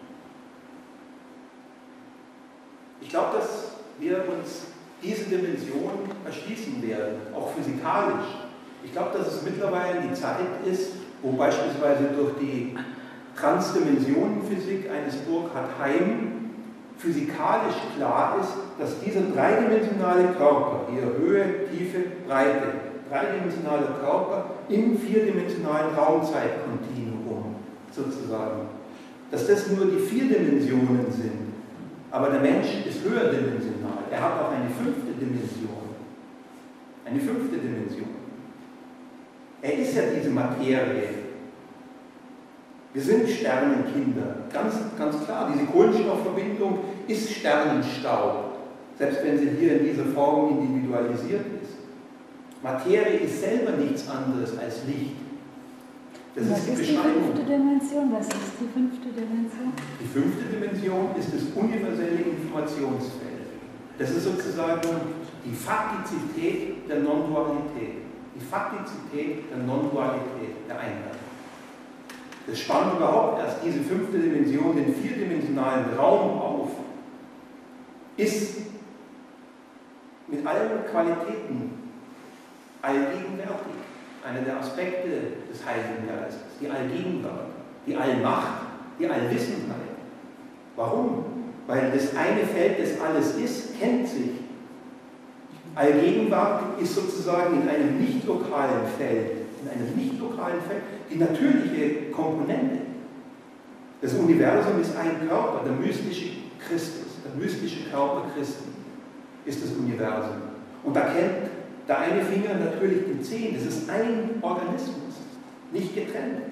Ich glaube, dass wir uns diese Dimension erschließen werden, auch physikalisch. Ich glaube, dass es mittlerweile die Zeit ist, wo beispielsweise durch die Transdimensionenphysik eines Burkhard Heim physikalisch klar ist, dass dieser dreidimensionale Körper, hier Höhe, Tiefe, Breite, dreidimensionaler Körper im vierdimensionalen Raumzeitkontinuum sozusagen, dass das nur die vier Dimensionen sind. Aber der Mensch ist höherdimensional. Er hat auch eine fünfte Dimension. Eine fünfte Dimension. Er ist ja diese Materie. Wir sind Sternenkinder. Ganz, ganz klar, diese Kohlenstoffverbindung ist Sternenstaub. Selbst wenn sie hier in dieser Form individualisiert ist. Materie ist selber nichts anderes als Licht. Das Was ist die ist Beschreibung. die fünfte Dimension? Was ist die fünfte Dimension? Die fünfte Dimension ist das universelle Informationsfeld. Das ist sozusagen die Faktizität der Non-Dualität. Die Faktizität der Non-Dualität, der Einheit. Das spannt überhaupt erst diese fünfte Dimension, den vierdimensionalen Raum auf, ist mit allen Qualitäten allgegenwärtig. Einer der Aspekte des Heiligen Geistes, die Allgegenwart, die Allmacht, die Allwissenheit. Warum? Weil das eine Feld, das alles ist, kennt sich. Allgegenwart ist sozusagen in einem nicht lokalen Feld, in einem nicht lokalen Feld, die natürliche Komponente. Das Universum ist ein Körper, der mystische Christus, der mystische Körper Christi ist das Universum. Und da kennt der eine Finger natürlich den Zehen, das ist ein Organismus, nicht getrennt.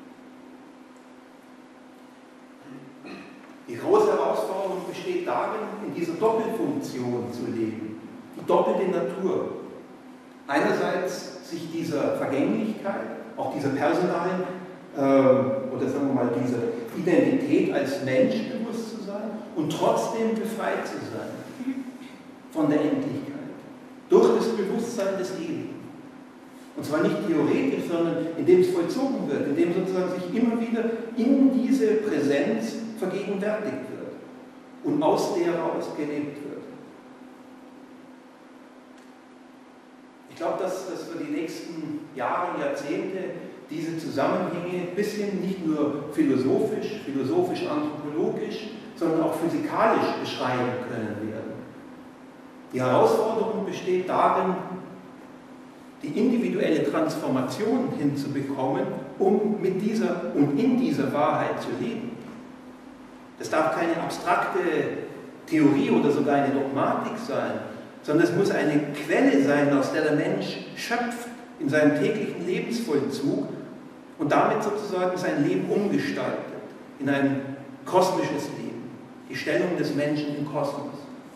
Die große Herausforderung besteht darin, in dieser Doppelfunktion zu leben, die doppelte Natur. Einerseits sich dieser Vergänglichkeit, auch dieser personalen, äh, oder sagen wir mal, dieser Identität als Mensch bewusst zu sein und trotzdem befreit zu sein von der Endlichkeit. Durch das Bewusstsein des Ewigen. Und zwar nicht theoretisch, sondern indem es vollzogen wird, indem sozusagen sich immer wieder in diese Präsenz vergegenwärtigt wird und aus der heraus gelebt wird. Ich glaube, dass, dass wir die nächsten Jahre, Jahrzehnte diese Zusammenhänge ein bisschen nicht nur philosophisch, philosophisch-anthropologisch, sondern auch physikalisch beschreiben können werden. Die Herausforderung besteht darin, die individuelle Transformation hinzubekommen, um mit dieser und in dieser Wahrheit zu leben. Das darf keine abstrakte Theorie oder sogar eine Dogmatik sein, sondern es muss eine Quelle sein, aus der der Mensch schöpft in seinem täglichen Lebensvollzug und damit sozusagen sein Leben umgestaltet in ein kosmisches Leben, die Stellung des Menschen im Kosmos.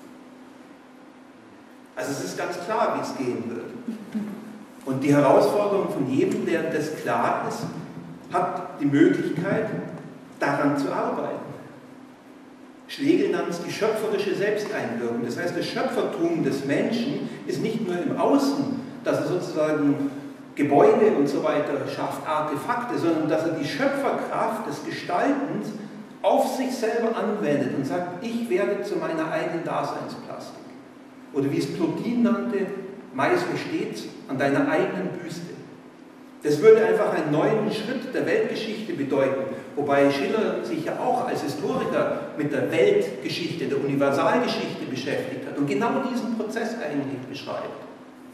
Also es ist ganz klar, wie es gehen wird. Und die Herausforderung von jedem, der das klar ist, hat die Möglichkeit, daran zu arbeiten. Schlegel nannt es die schöpferische Selbsteinwirkung. Das heißt, das Schöpfertum des Menschen ist nicht nur im Außen, dass er sozusagen Gebäude und so weiter schafft, Artefakte, sondern dass er die Schöpferkraft des Gestaltens auf sich selber anwendet und sagt, ich werde zu meiner eigenen Daseinsplastik. Oder wie es Plotin nannte, Meißel stets an deiner eigenen Büste. Das würde einfach einen neuen Schritt der Weltgeschichte bedeuten, wobei Schiller sich ja auch als Historiker mit der Weltgeschichte, der Universalgeschichte beschäftigt hat und genau diesen Prozess eigentlich beschreibt.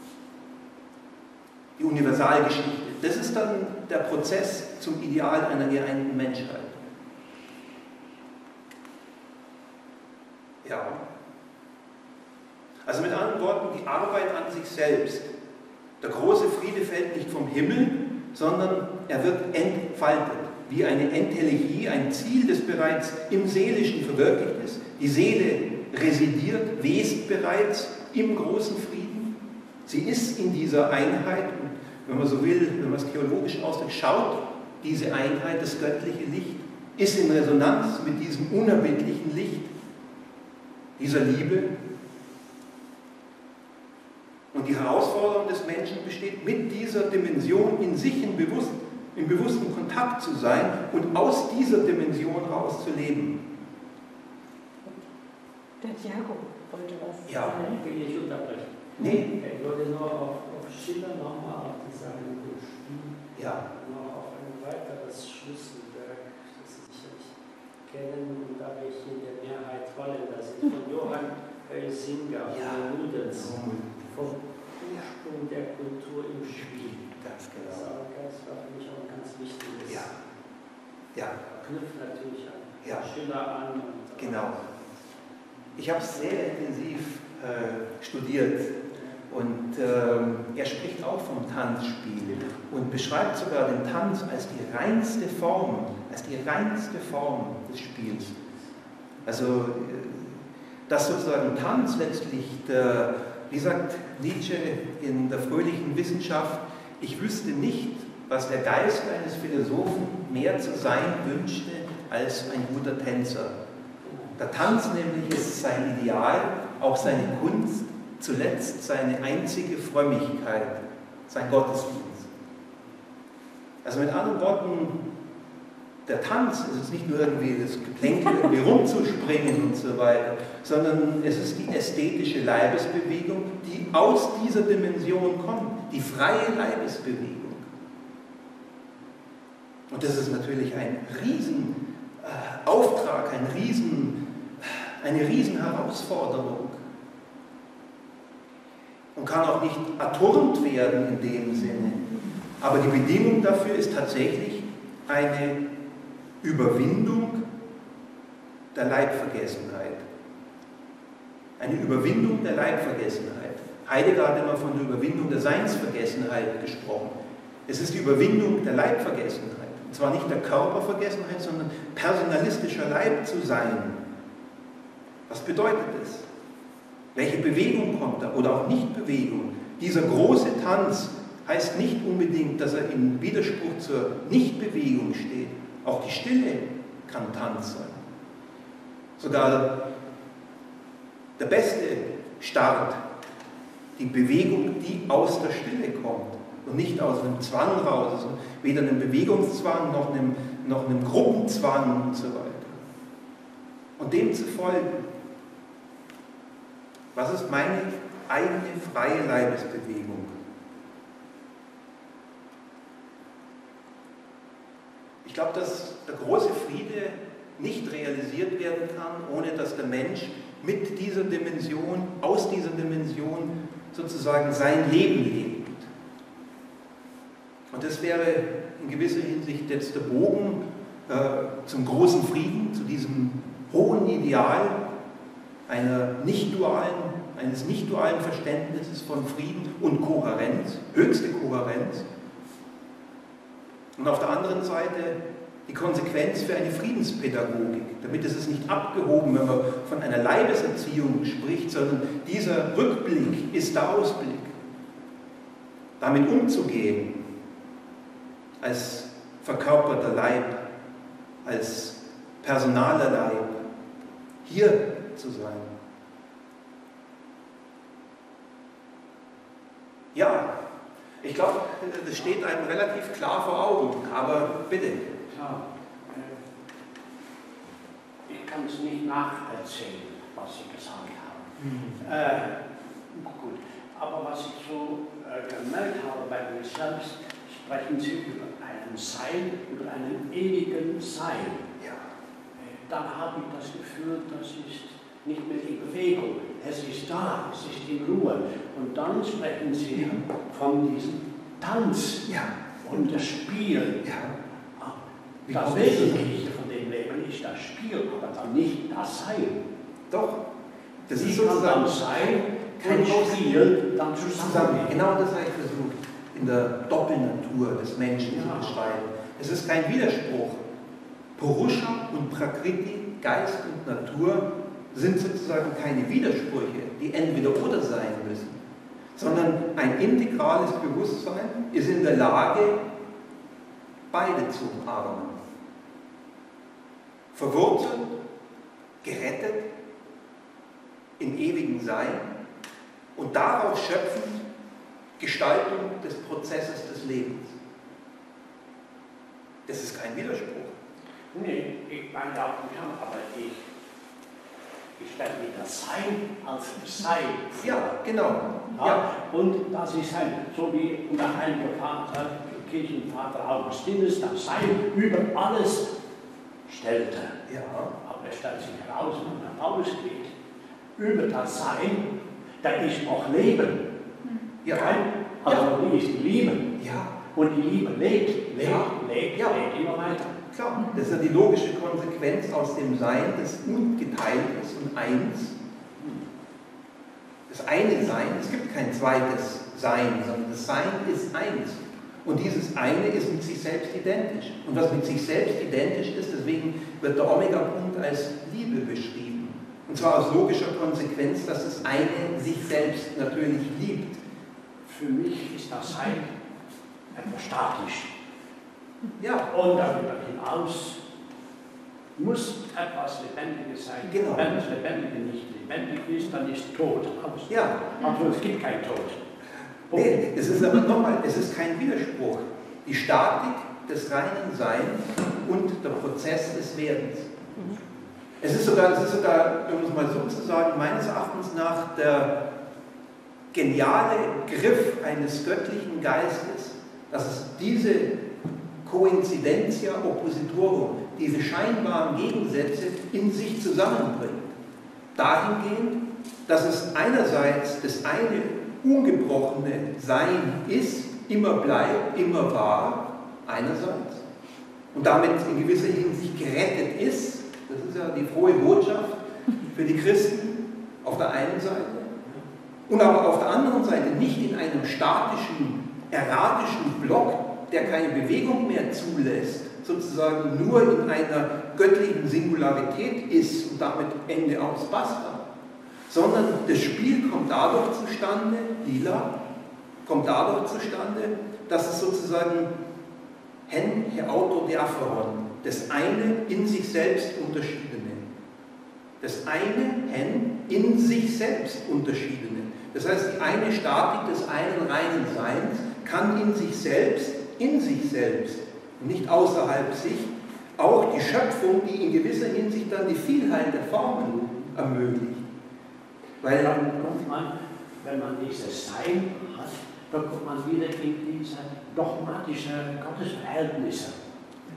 Die Universalgeschichte, das ist dann der Prozess zum Ideal einer geeinten Menschheit. Ja. Also mit anderen Worten, die Arbeit an sich selbst. Der große Friede fällt nicht vom Himmel, sondern er wird entfaltet, wie eine Entelegie, ein Ziel, das bereits im Seelischen verwirklicht ist. Die Seele residiert, west bereits im großen Frieden. Sie ist in dieser Einheit und, wenn man so will, wenn man es theologisch ausdrückt, schaut diese Einheit, das göttliche Licht, ist in Resonanz mit diesem unerbittlichen Licht, dieser Liebe. Und die Herausforderung des Menschen besteht, mit dieser Dimension in sich in bewusst, im bewussten Kontakt zu sein und aus dieser Dimension rauszuleben. Der Thiago wollte was ja. sagen. Ich will nicht unterbrechen. Nee. Ich wollte nur auf, auf Schiller nochmal auf die Sache spielen. Ja. Noch auf ein weiteres Schlüsselwerk, das Sie sicherlich kennen und da welche in der Mehrheit Holländer sind, von Johann Huizinga, ja. Ludens, vom Ursprung der Kultur im Spiel. Ganz genau. Das war für mich auch ein ganz wichtiges. Ja. Ja. Knüpft natürlich an ja. Schiller an. Und genau. Ich habe es sehr intensiv äh, studiert und ähm, er spricht auch vom Tanzspiel und beschreibt sogar den Tanz als die reinste Form, als die reinste Form des Spiels. Also, äh, dass sozusagen Tanz letztlich der, wie sagt Nietzsche in der fröhlichen Wissenschaft, ich wüsste nicht, was der Geist eines Philosophen mehr zu sein wünschte als ein guter Tänzer. Der Tanz nämlich ist sein Ideal, auch seine Kunst, zuletzt seine einzige Frömmigkeit, sein Gottesdienst. Also mit anderen Worten, der Tanz ist es nicht nur irgendwie das Geplänkel, irgendwie rumzuspringen und so weiter, sondern es ist die ästhetische Leibesbewegung, die aus dieser Dimension kommt, die freie Leibesbewegung. Und das ist natürlich ein Riesenauftrag, ein Riesen, eine Riesenherausforderung. Und kann auch nicht erturnt werden in dem Sinne. Aber die Bedingung dafür ist tatsächlich eine Überwindung der Leibvergessenheit. Eine Überwindung der Leibvergessenheit. Heidegger hat immer von der Überwindung der Seinsvergessenheit gesprochen. Es ist die Überwindung der Leibvergessenheit. Und zwar nicht der Körpervergessenheit, sondern personalistischer Leib zu sein. Was bedeutet das? Welche Bewegung kommt da? Oder auch Nichtbewegung? Dieser große Tanz heißt nicht unbedingt, dass er im Widerspruch zur Nichtbewegung steht. Auch die Stille kann Tanz sein. Sogar der beste Start, die Bewegung, die aus der Stille kommt und nicht aus einem Zwang raus, also weder einem Bewegungszwang noch einem, noch einem Gruppenzwang und so weiter. Und dem zu folgen. Was ist meine eigene freie Leibesbewegung? Ich glaube, dass der große Friede nicht realisiert werden kann, ohne dass der Mensch mit dieser Dimension, aus dieser Dimension sozusagen sein Leben lebt. Und das wäre in gewisser Hinsicht jetzt der Bogen äh, zum großen Frieden, zu diesem hohen Ideal einer nicht-dualen, eines nicht-dualen Verständnisses von Frieden und Kohärenz, höchste Kohärenz. Und auf der anderen Seite die Konsequenz für eine Friedenspädagogik. Damit ist es nicht abgehoben, wenn man von einer Leibeserziehung spricht, sondern dieser Rückblick ist der Ausblick. Damit umzugehen, als verkörperter Leib, als personaler Leib, hier zu sein. Ja, ich glaube, das steht einem relativ klar vor Augen, aber bitte. Ja, ich kann es nicht nacherzählen, was Sie gesagt haben. Mhm. Äh, gut, aber was ich so äh, gemerkt habe bei mir selbst, sprechen Sie über einen Sein, über einen ewigen Sein. Ja. Äh, dann habe ich das Gefühl, das ist nicht mehr in Bewegung. Es ist da, es ist in Ruhe. Und dann sprechen Sie ja. von diesem Tanz ja. und das Spiel. Ja. Das Wesentliche von dem Leben ist das Spiel, aber dann nicht das Sein. Doch, das Wie ist sozusagen kann dann Sein kein Spiel dann zusammen. Genau das habe ich versucht, in der Doppelnatur des Menschen ja. zu beschreiben. Es ist kein Widerspruch. Purusha und Prakriti, Geist und Natur, sind sozusagen keine Widersprüche, die entweder oder sein müssen, sondern ein integrales Bewusstsein ist in der Lage, beide zu umarmen. Verwurzelt, gerettet, im ewigen Sein und daraus schöpfend Gestaltung des Prozesses des Lebens. Das ist kein Widerspruch. Nee, ich meine auch nicht, aber ich, ich stelle mir das Sein als Sein vor. Ja, genau. Ja, ja. Und das ist ein, so wie unser heiliger Vater, Kirchenvater Augustinus, das Sein über alles stellte. Ja. Aber es stellt sich heraus, wenn man Paulus geht, über das Sein, da ist noch Leben. Ja. Also ja. die ist die Liebe. Ja. Und die Liebe lebt, lebt, ja. lebt, ja. lebt immer weiter. Klar, das ist ja die logische Konsequenz aus dem Sein, das ungeteilt ist und eins. Das eine Sein, es gibt kein zweites Sein, sondern das Sein ist eins. Und dieses eine ist mit sich selbst identisch. Und was mit sich selbst identisch ist, deswegen wird der Omega-Punkt als Liebe beschrieben. Und zwar aus logischer Konsequenz, dass das eine sich selbst natürlich liebt. Für mich ist das Sein etwas statisch. Ja. Und darüber hinaus muss etwas Lebendiges sein. Genau. Wenn das Lebendige nicht lebendig ist, dann ist Tod aus. Ja. Also es gibt keinen Tod. Nee, es ist aber nochmal, es ist kein Widerspruch. Die Statik des reinen Seins und der Prozess des Werdens. Es ist sogar, es ist sogar, um es mal so zu sagen, meines Erachtens nach der geniale Griff eines göttlichen Geistes, dass es diese Coincidentia oppositorum, diese scheinbaren Gegensätze in sich zusammenbringt. Dahingehend, dass es einerseits das eine ungebrochene Sein ist, immer bleibt, immer war, einerseits, und damit in gewisser Hinsicht gerettet ist, das ist ja die frohe Botschaft für die Christen auf der einen Seite, und aber auf der anderen Seite nicht in einem statischen, erratischen Block, der keine Bewegung mehr zulässt, sozusagen nur in einer göttlichen Singularität ist und damit Ende aus basta, sondern das Spiel kommt dadurch zustande, lila, kommt dadurch zustande, dass es sozusagen hen he auto diaphoron, das eine in sich selbst Unterschiedene, das eine hen in sich selbst Unterschiedene. Das heißt, die eine Statik des einen reinen Seins kann in sich selbst, in sich selbst, nicht außerhalb sich, auch die Schöpfung, die in gewisser Hinsicht dann die Vielheit der Formen ermöglicht. Weil dann kommt man, wenn man dieses Sein hat, dann kommt man wieder in diese dogmatische Gottesverhältnisse.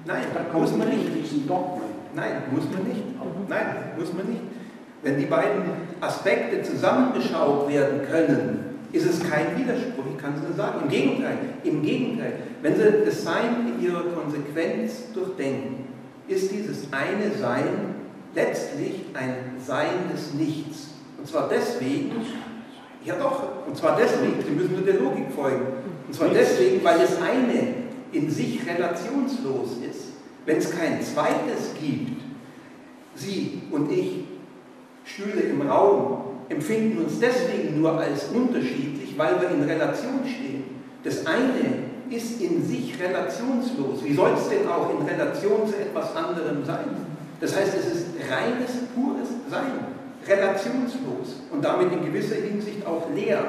Nein, Da muss kommt man man nicht. in diesen Dogmen. Nein, muss man nicht. Nein, muss man nicht. Wenn die beiden Aspekte zusammengeschaut werden können, ist es kein Widerspruch, ich kann es nur sagen. Im Gegenteil, im Gegenteil. Wenn Sie das Sein in ihrer Konsequenz durchdenken, ist dieses eine Sein letztlich ein Sein des Nichts. Und zwar deswegen, ja doch, und zwar deswegen, Sie müssen nur der Logik folgen, und zwar deswegen, weil das eine in sich relationslos ist. Wenn es kein zweites gibt, Sie und ich, Stühle im Raum, empfinden uns deswegen nur als unterschiedlich, weil wir in Relation stehen. Das eine ist in sich relationslos. Wie soll es denn auch in Relation zu etwas anderem sein? Das heißt, es ist reines, pures Sein, relationslos und damit in gewisser Hinsicht auch leer.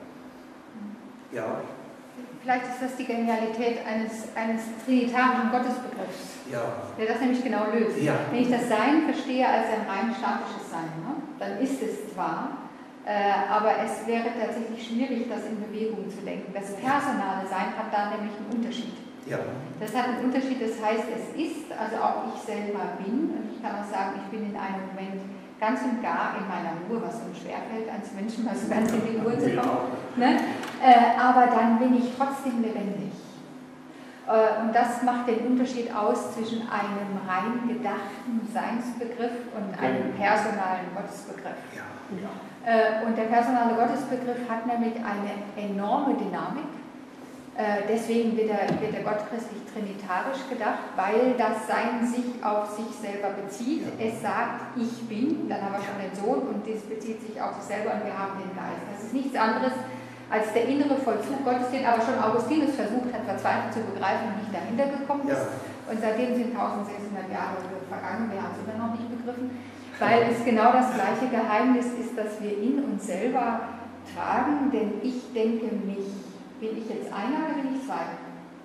Ja. Vielleicht ist das die Genialität eines, eines trinitarischen Gottesbegriffs, Ja. der das nämlich genau löst. Ja. Wenn ich das Sein verstehe als ein rein statisches Sein, ne, dann ist es zwar, äh, aber es wäre tatsächlich schwierig, das in Bewegung zu lenken. Das personale Sein hat da nämlich einen Unterschied. Ja. Das hat einen Unterschied, das heißt, es ist, also auch ich selber bin, und ich kann auch sagen, ich bin in einem Moment ganz und gar in meiner Ruhe, was uns schwerfällt als Menschen, mal so ganz in die Ruhe zu kommen. Ne? Äh, aber dann bin ich trotzdem lebendig. Äh, und das macht den Unterschied aus zwischen einem rein gedachten Seinsbegriff und einem personalen Gottesbegriff. Ja. Ja. Äh, und der personale Gottesbegriff hat nämlich eine enorme Dynamik. Äh, deswegen wird er, wird er gottchristlich trinitarisch gedacht, weil das Sein sich auf sich selber bezieht. Es sagt, ich bin, dann haben wir schon den Sohn und das bezieht sich auf sich selber und wir haben den Geist. Das ist nichts anderes als der innere Vollzug Gottes, den aber schon Augustinus versucht hat, verzweifelt zu begreifen und nicht dahinter gekommen ist. Ja. Und seitdem sind eintausendsechshundert Jahre vergangen, wir haben es immer noch nicht begriffen, weil es genau das gleiche Geheimnis ist, das wir in uns selber tragen, denn ich denke mich. Bin ich jetzt einer oder bin ich zwei?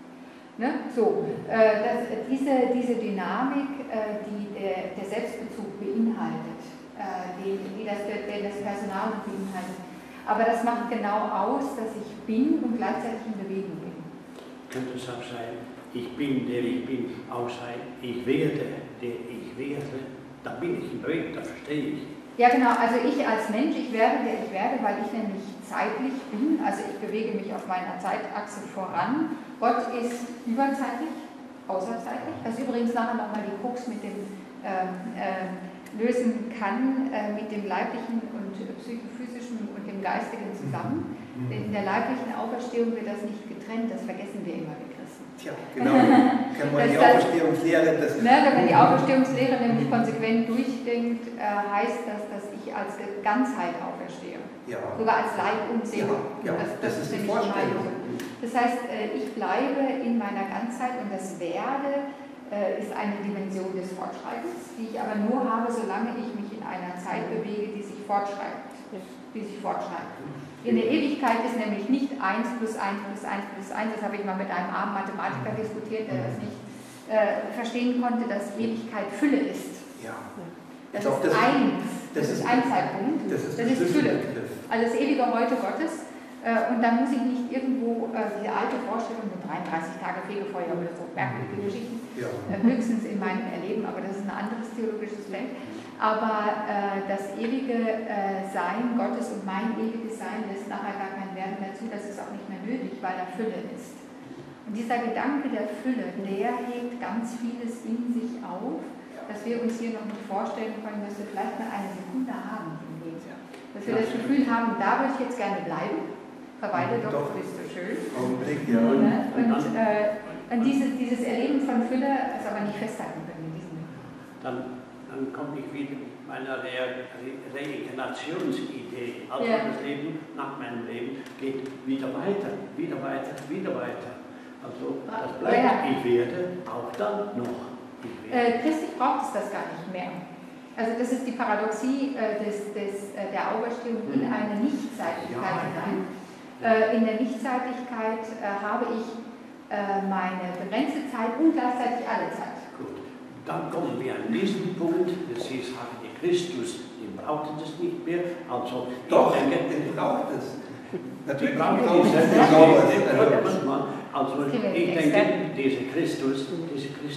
Ne? So, äh, das, diese, diese Dynamik, äh, die der, der Selbstbezug beinhaltet, äh, die, die das, der das Personal beinhaltet. Aber das macht genau aus, dass ich bin und gleichzeitig in Bewegung bin. Könnte es auch sein, ich bin, der ich bin, außer ich werde, der ich werde, da bin ich in Bewegung, da verstehe ich. Ja genau, also ich als Mensch, ich werde, der ich werde, weil ich nämlich zeitlich bin, also ich bewege mich auf meiner Zeitachse voran. Gott ist überzeitlich, außerzeitlich, was übrigens nachher nochmal die Krux mit dem ähm, äh, lösen kann, äh, mit dem leiblichen und psychophysischen und dem geistigen zusammen. Mhm. Denn in der leiblichen Auferstehung wird das nicht getrennt, das vergessen wir immer, wir Christen. Tja, genau. Kann man die Auferstehungslehre, das ne, wenn man die Auferstehungslehre nämlich konsequent durchdenkt, äh, heißt das, dass ich als Ganzheit auferstehe. Ja. Sogar als Leib und Seele. Ja, ja, das, das ist die nämlich Vorstellung. Das heißt, äh, ich bleibe in meiner Ganzheit und das Werde äh, ist eine Dimension des Fortschreitens, die ich aber nur habe, solange ich mich in einer Zeit bewege, die sich fortschreibt. Die sich fortschreibt. In der Ewigkeit ist nämlich nicht eins plus eins plus eins plus eins, das habe ich mal mit einem armen Mathematiker diskutiert, der das nicht äh, verstehen konnte, dass Ewigkeit Fülle ist. Ja. Das Doch, ist das- eins, das, das ist ist- ein Zeitpunkt, das ist das der ist Fülle. Schlüsselbegriff. Also das ewige Heute Gottes. Äh, und dann muss ich nicht irgendwo äh, die alte Vorstellung mit dreiunddreißig Tage Fegefeuer oder so, merkwürdige Geschichten, Ja. äh, höchstens in meinem Erleben, aber das ist ein anderes theologisches Feld. Aber äh, das ewige äh, Sein Gottes und mein ewiges Sein lässt nachher gar keinen Werden dazu, das ist auch nicht mehr nötig, weil da Fülle ist. Und dieser Gedanke der Fülle, der hegt ganz vieles in sich auf, dass wir uns hier noch nicht vorstellen können, dass wir vielleicht mal eine Sekunde haben im Leben. Dass wir das Gefühl haben, da würde ich jetzt gerne bleiben, verweile doch, Doch. du bist so schön. Augenblick, ja. Ne? Und, äh, und dieses, dieses Erleben von Fülle ist aber nicht festhalten können in diesem Dann, dann komme ich wieder mit meiner Re Re Reinkarnationsidee. Also Ja. das Leben nach meinem Leben geht wieder weiter, wieder weiter, wieder weiter. Also das bleibt, Ja. ich werde auch dann noch. Ich werde. Äh, christlich braucht es das gar nicht mehr. Also das ist die Paradoxie äh, des, des, äh, der Auferstehung in eine Nichtzeitigkeit Ja. hinein. Äh, in der Nichtzeitigkeit äh, habe ich äh, meine begrenzte Zeit und gleichzeitig alle Zeit. Gut, dann kommen wir an diesen Punkt, das ist halt der Christus, den braucht es nicht mehr. Also Doch, ich denke, den braucht es. Natürlich braucht braucht es es nicht. den. Also Okay, ich Extra. denke, dieser Christus, dieser Christus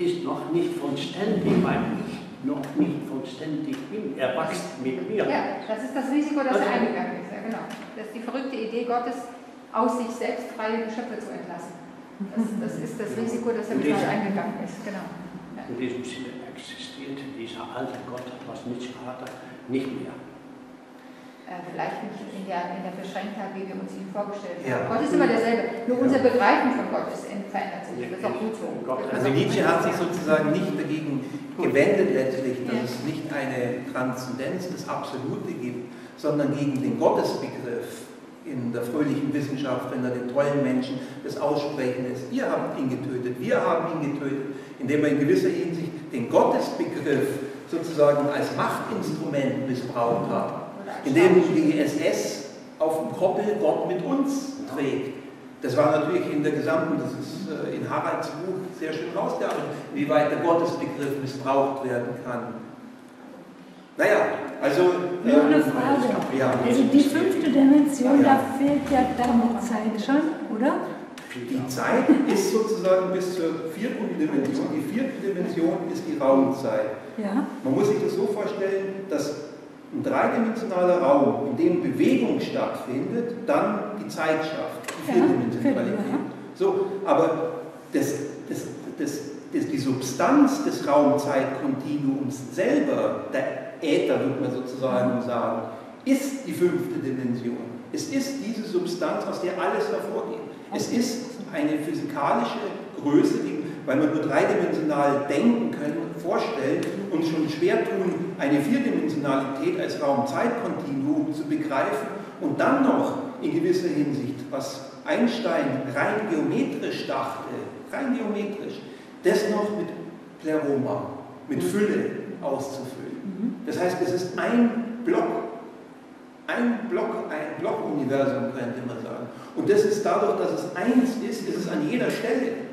ist noch nicht vollständig, weil ich noch nicht vollständig bin. Er wächst mit mir. Ja, das ist das Risiko, das Also, er eingegangen ist. Ja, genau. Das ist die verrückte Idee Gottes, aus sich selbst freie Geschöpfe zu entlassen. Das, das ist das Risiko, das er mit euch eingegangen ist. Genau. Ja. In diesem Sinne existiert dieser alte Gott, was nicht Vater, nicht mehr. Äh, vielleicht nicht in der, in der Beschränktheit, wie wir uns ihn vorgestellt haben. Ja. Gott ist immer derselbe. Nur unser Begreifen von Gott ist verändert sich. Das ist auch gut so. Also Nietzsche hat sich sozusagen nicht dagegen gewendet letztlich, dass Ja. es nicht eine Transzendenz, das Absolute gibt, sondern gegen den Gottesbegriff in der fröhlichen Wissenschaft, wenn er den tollen Menschen das Aussprechen ist. Ihr habt ihn getötet, wir haben ihn getötet, indem er in gewisser Hinsicht den Gottesbegriff sozusagen als Machtinstrument missbraucht hat, indem die S S auf dem Koppel Gott mit uns trägt. Das war natürlich in der gesamten, das ist in Haralds Buch sehr schön rausgearbeitet, wie weit der Gottesbegriff missbraucht werden kann. Naja, also... Nur eine ähm, Frage. Ja. Also die fünfte Dimension, Ja. da fehlt ja damit Zeit schon, oder? Die Zeit ist sozusagen bis zur vierten Dimension. Die vierte Dimension ist die Raumzeit. Ja. Man muss sich das so vorstellen, dass ein dreidimensionaler Raum, in dem Bewegung stattfindet, dann die Zeit schafft, die Ja, Vierdimensionalität. ja. So, aber das, das, das, das, die Substanz des Raumzeitkontinuums selber, der Äther, würde man sozusagen sagen, ist die fünfte Dimension. Es ist diese Substanz, aus der alles hervorgeht. Es ist eine physikalische Größe, die, weil wir nur dreidimensional denken können, vorstellen und schon schwer tun, eine Vierdimensionalität als Raum-Zeit-Kontinuum zu begreifen und dann noch in gewisser Hinsicht, was Einstein rein geometrisch dachte, rein geometrisch, das noch mit Pleroma, mit Fülle auszufüllen. Das heißt, es ist ein Block, ein Block, ein Blockuniversum, könnte man sagen. Und das ist dadurch, dass es eins ist, ist es an jeder Stelle.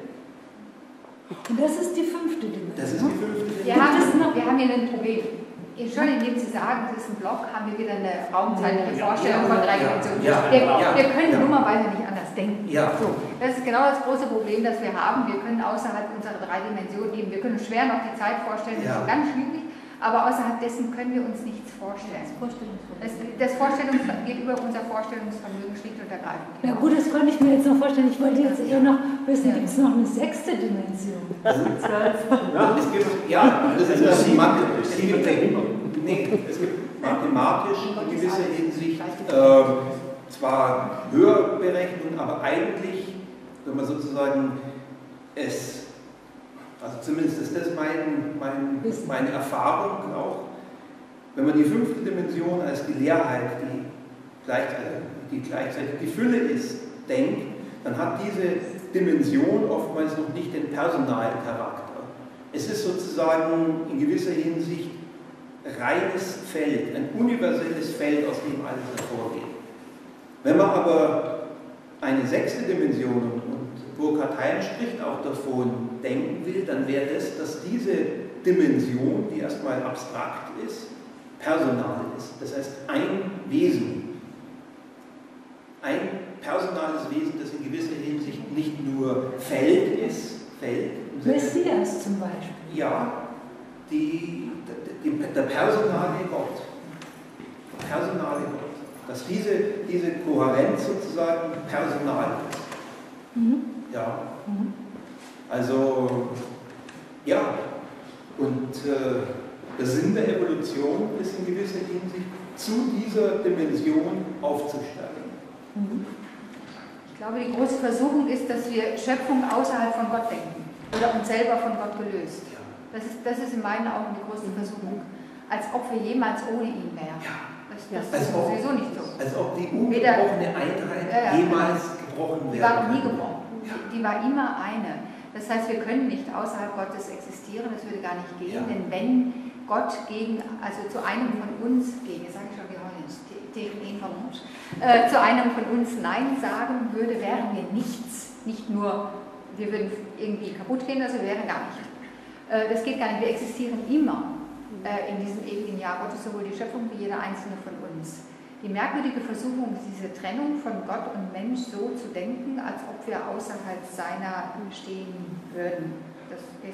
Und das ist die fünfte Dimension. Das ist die fünfte Wir Dimension. haben, wir haben hier ein Problem. Schon indem Sie sagen, es ist ein Block, haben wir wieder eine raumzeitliche Vorstellung von drei Dimensionen. Ja, wir, ja, wir können ja. dummerweise nicht anders denken. Ja. So, das ist genau das große Problem, das wir haben. Wir können außerhalb unserer drei Dimensionen leben. Wir können schwer noch die Zeit vorstellen, das Ja. ist ganz schwierig. Aber außerhalb dessen können wir uns nichts vorstellen. Das, das Vorstellungs geht über unser Vorstellungsvermögen schlicht und ergreifend. Ja gut, das konnte ich mir jetzt noch vorstellen. Ich wollte jetzt eher noch wissen, gibt es noch eine sechste Dimension? Ja, es gibt, ja, das ist das Mathe. Es gibt, nee, es gibt mathematisch in gewisser Hinsicht äh, zwar Höherberechnungen, aber eigentlich, wenn man sozusagen es, also zumindest ist das mein, mein, meine Erfahrung auch, wenn man die fünfte Dimension als die Leerheit, die gleichzeitig, die gleichzeitig die Fülle ist, denkt, dann hat diese Dimension oftmals noch nicht den Personalcharakter. Es ist sozusagen in gewisser Hinsicht reines Feld, ein universelles Feld, aus dem alles hervorgeht. Wenn man aber eine sechste Dimension, und Burkhard Heim spricht auch davon, denken will, dann wäre das, dass diese Dimension, die erstmal abstrakt ist, personal ist. Das heißt, ein Wesen, ein personales Wesen, das in gewisser Hinsicht nicht nur Feld ist, Feld. Messias zum Beispiel. Ja, die, die, der personale Gott. Der personale Gott. Dass diese, diese Kohärenz sozusagen personal ist. Mhm. Ja. Mhm. Also, ja. Und äh, der Sinn der Evolution ist in gewisser Hinsicht, zu dieser Dimension aufzusteigen. Mhm. Ich glaube, die große Versuchung ist, dass wir Schöpfung außerhalb von Gott denken oder uns selber von Gott gelöst. Ja. Das ist, das ist in meinen Augen die große Versuchung. Als ob wir jemals ohne ihn wären. Ja. Das, das Als ist ob, sowieso nicht so. als ob die Weder- ungebrochene Einheit Ja, ja. jemals gebrochen Die werden war noch nie kann. gebrochen. Die war immer eine. Das heißt, wir können nicht außerhalb Gottes existieren, das würde gar nicht gehen, Ja. denn wenn Gott gegen, also zu einem von uns, gegen, jetzt sage ich schon wie Hollands, tegen een van ons, äh, zu einem von uns Nein sagen würde, wären wir nichts. Nicht nur, wir würden irgendwie kaputt gehen, also wir wären gar nicht. Äh, das geht gar nicht, wir existieren immer äh, in diesem ewigen Jahr Gottes, sowohl die Schöpfung wie jeder einzelne von uns. Die merkwürdige Versuchung, diese Trennung von Gott und Mensch so zu denken, als ob wir außerhalb seiner stehen würden. Das ist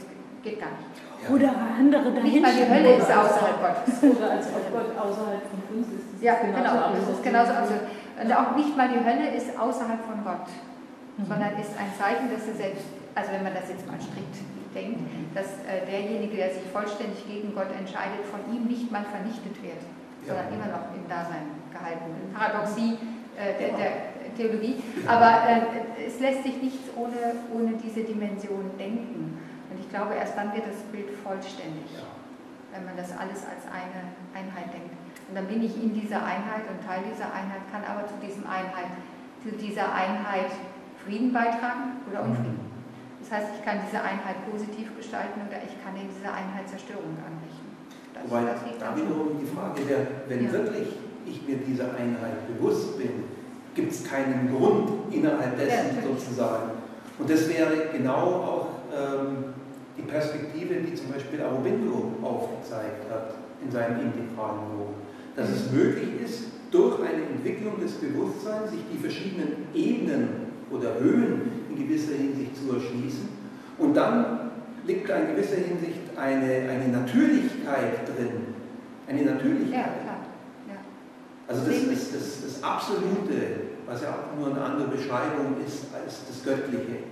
geht gar nicht. Oder andere dahin. Nicht mal die Hölle ist außerhalb Gottes. Oder als ob Gott außerhalb von uns ist. Das Ja, ist genauso genau, das absurd. ist genauso absurd. Und auch nicht mal die Hölle ist außerhalb von Gott, Mhm. sondern ist ein Zeichen, dass er selbst, also wenn man das jetzt mal strikt denkt, dass äh, derjenige, der sich vollständig gegen Gott entscheidet, von ihm nicht mal vernichtet wird, sondern immer noch im Dasein gehalten wird. Paradoxie äh, der, der Theologie. Aber äh, es lässt sich nichts ohne, ohne diese Dimension denken. Und ich glaube, erst dann wird das Bild vollständig, wenn man das alles als eine Einheit denkt. Und dann bin ich in dieser Einheit und Teil dieser Einheit, kann aber zu, diesem Einheit, zu dieser Einheit Frieden beitragen oder Unfrieden. Das heißt, ich kann diese Einheit positiv gestalten oder ich kann in dieser Einheit Zerstörung anrichten. Das, Wobei, das liegt da dann schon. wiederum die Frage wäre, wenn Ja. wirklich ich mir dieser Einheit bewusst bin, gibt es keinen Grund innerhalb dessen Ja, sozusagen. Und das wäre genau auch ähm, die Perspektive, die zum Beispiel Aurobindo aufgezeigt hat in seinem integralen Lob. Dass es möglich ist, durch eine Entwicklung des Bewusstseins sich die verschiedenen Ebenen oder Höhen in gewisser Hinsicht zu erschließen. Und dann liegt in gewisser Hinsicht eine, eine Natürlichkeit drin. Eine Natürlichkeit. Ja, klar. Ja. Also das ist das, das Absolute, was ja auch nur eine andere Beschreibung ist als das Göttliche,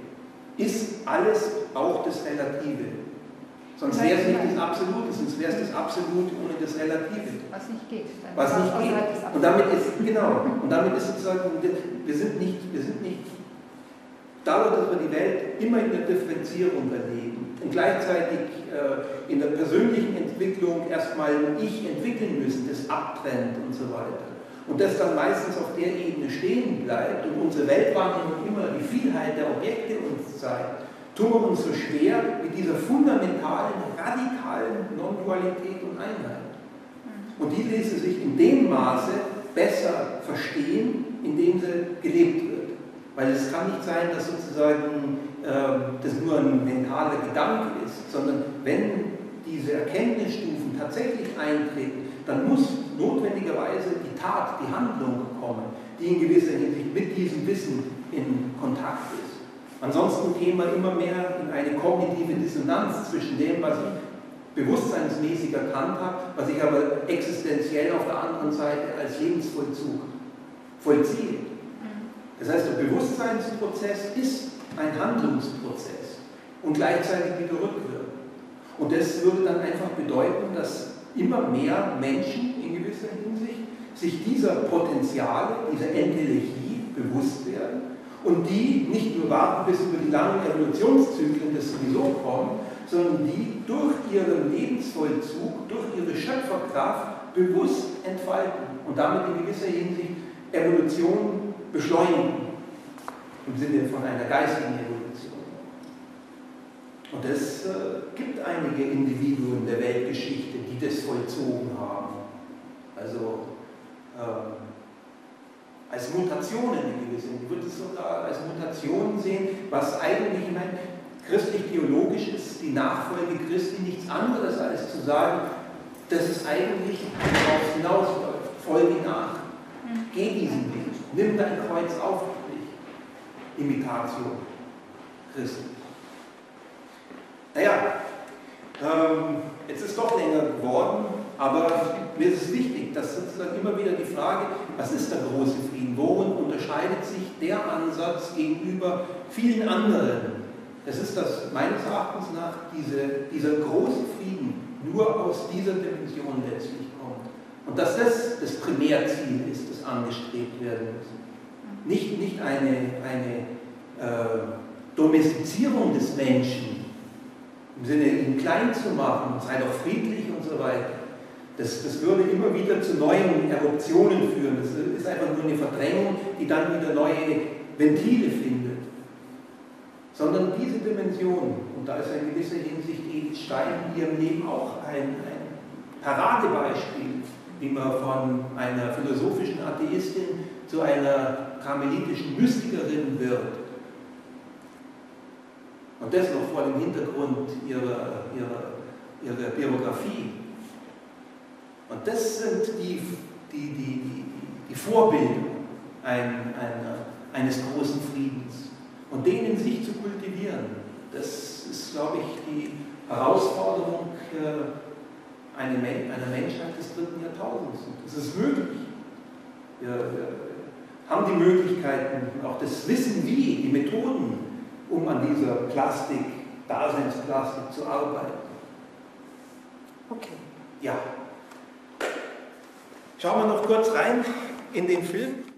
ist alles auch das Relative. Sonst wäre es nicht das Absolute, sonst wäre es das Absolute ohne das Relative. Was nicht geht. Dann Was nicht außerhalb des geht. Und damit ist, genau, und damit ist sozusagen, wir sind nicht, wir sind nicht, dadurch, dass wir die Welt immer in der Differenzierung erleben und gleichzeitig äh, in der persönlichen Entwicklung erstmal ein Ich entwickeln müssen, das abtrennt und so weiter. Und das dann meistens auf der Ebene stehen bleibt und unsere Weltwahrnehmung immer die Vielheit der Objekte uns zeigt, tun wir uns so schwer mit dieser fundamentalen, radikalen Non-Dualität und Einheit. Und die ließe sich in dem Maße besser verstehen, in dem sie gelebt wird. Weil es kann nicht sein, dass sozusagen äh, das nur ein mentaler Gedanke ist, sondern wenn diese Erkenntnisstufen tatsächlich eintreten, dann muss notwendigerweise die Tat, die Handlung kommen, die in gewisser Hinsicht mit diesem Wissen in Kontakt ist. Ansonsten käme man immer mehr in eine kognitive Dissonanz zwischen dem, was ich bewusstseinsmäßig erkannt habe, was ich aber existenziell auf der anderen Seite als Lebensvollzug vollziehe. Das heißt, der Bewusstseinsprozess ist ein Handlungsprozess und gleichzeitig wieder rückwirkend. Und das würde dann einfach bedeuten, dass immer mehr Menschen in gewisser Hinsicht sich dieser Potenziale, dieser Entelechie bewusst werden und die nicht nur warten, bis über die langen Evolutionszyklen das sowieso kommen, sondern die durch ihren Lebensvollzug, durch ihre Schöpferkraft bewusst entfalten und damit in gewisser Hinsicht Evolution beschleunigen, im Sinne von einer geistigen Evolution. Und es äh, gibt einige Individuen der Weltgeschichte, die das vollzogen haben. Also ähm, als Mutationen in gewissem Sinne. Ich würde es sogar als Mutationen sehen, was eigentlich, ich meine, christlich-theologisch ist die Nachfolge Christi nichts anderes als zu sagen, dass es eigentlich darauf hinausläuft. Folge nach. Geh diesen Weg. Nimm dein Kreuz auf dich. Imitation Christi. Naja, ähm, jetzt ist es doch länger geworden, aber mir ist es wichtig, dass sozusagen immer wieder die Frage, was ist der große Frieden? Worin unterscheidet sich der Ansatz gegenüber vielen anderen? Es ist das meines Erachtens nach diese, dieser große Frieden nur aus dieser Dimension letztlich kommt. Und dass das das Primärziel ist, das angestrebt werden muss. Nicht, nicht eine, eine äh, Domestizierung des Menschen, im Sinne, ihn klein zu machen, sei doch friedlich und so weiter. Das, das würde immer wieder zu neuen Eruptionen führen. Das ist einfach nur eine Verdrängung, die dann wieder neue Ventile findet. Sondern diese Dimension, und da ist in gewisser Hinsicht Edith Stein in ihrem Leben auch ein, ein Paradebeispiel, wie man von einer philosophischen Atheistin zu einer karmelitischen Mystikerin wird. Und das noch vor dem Hintergrund ihrer, ihrer, ihrer Biografie. Und das sind die, die, die, die, die Vorbildung ein, einer, eines großen Friedens. Und den in sich zu kultivieren, das das ist, glaube ich, die Herausforderung einer Menschheit des dritten Jahrtausends. Und das ist möglich. Wir, wir haben die Möglichkeiten und auch das Wissen, wie, die Methoden, um an dieser Plastik, Daseinsplastik zu arbeiten. Okay. Ja. Schauen wir noch kurz rein in den Film.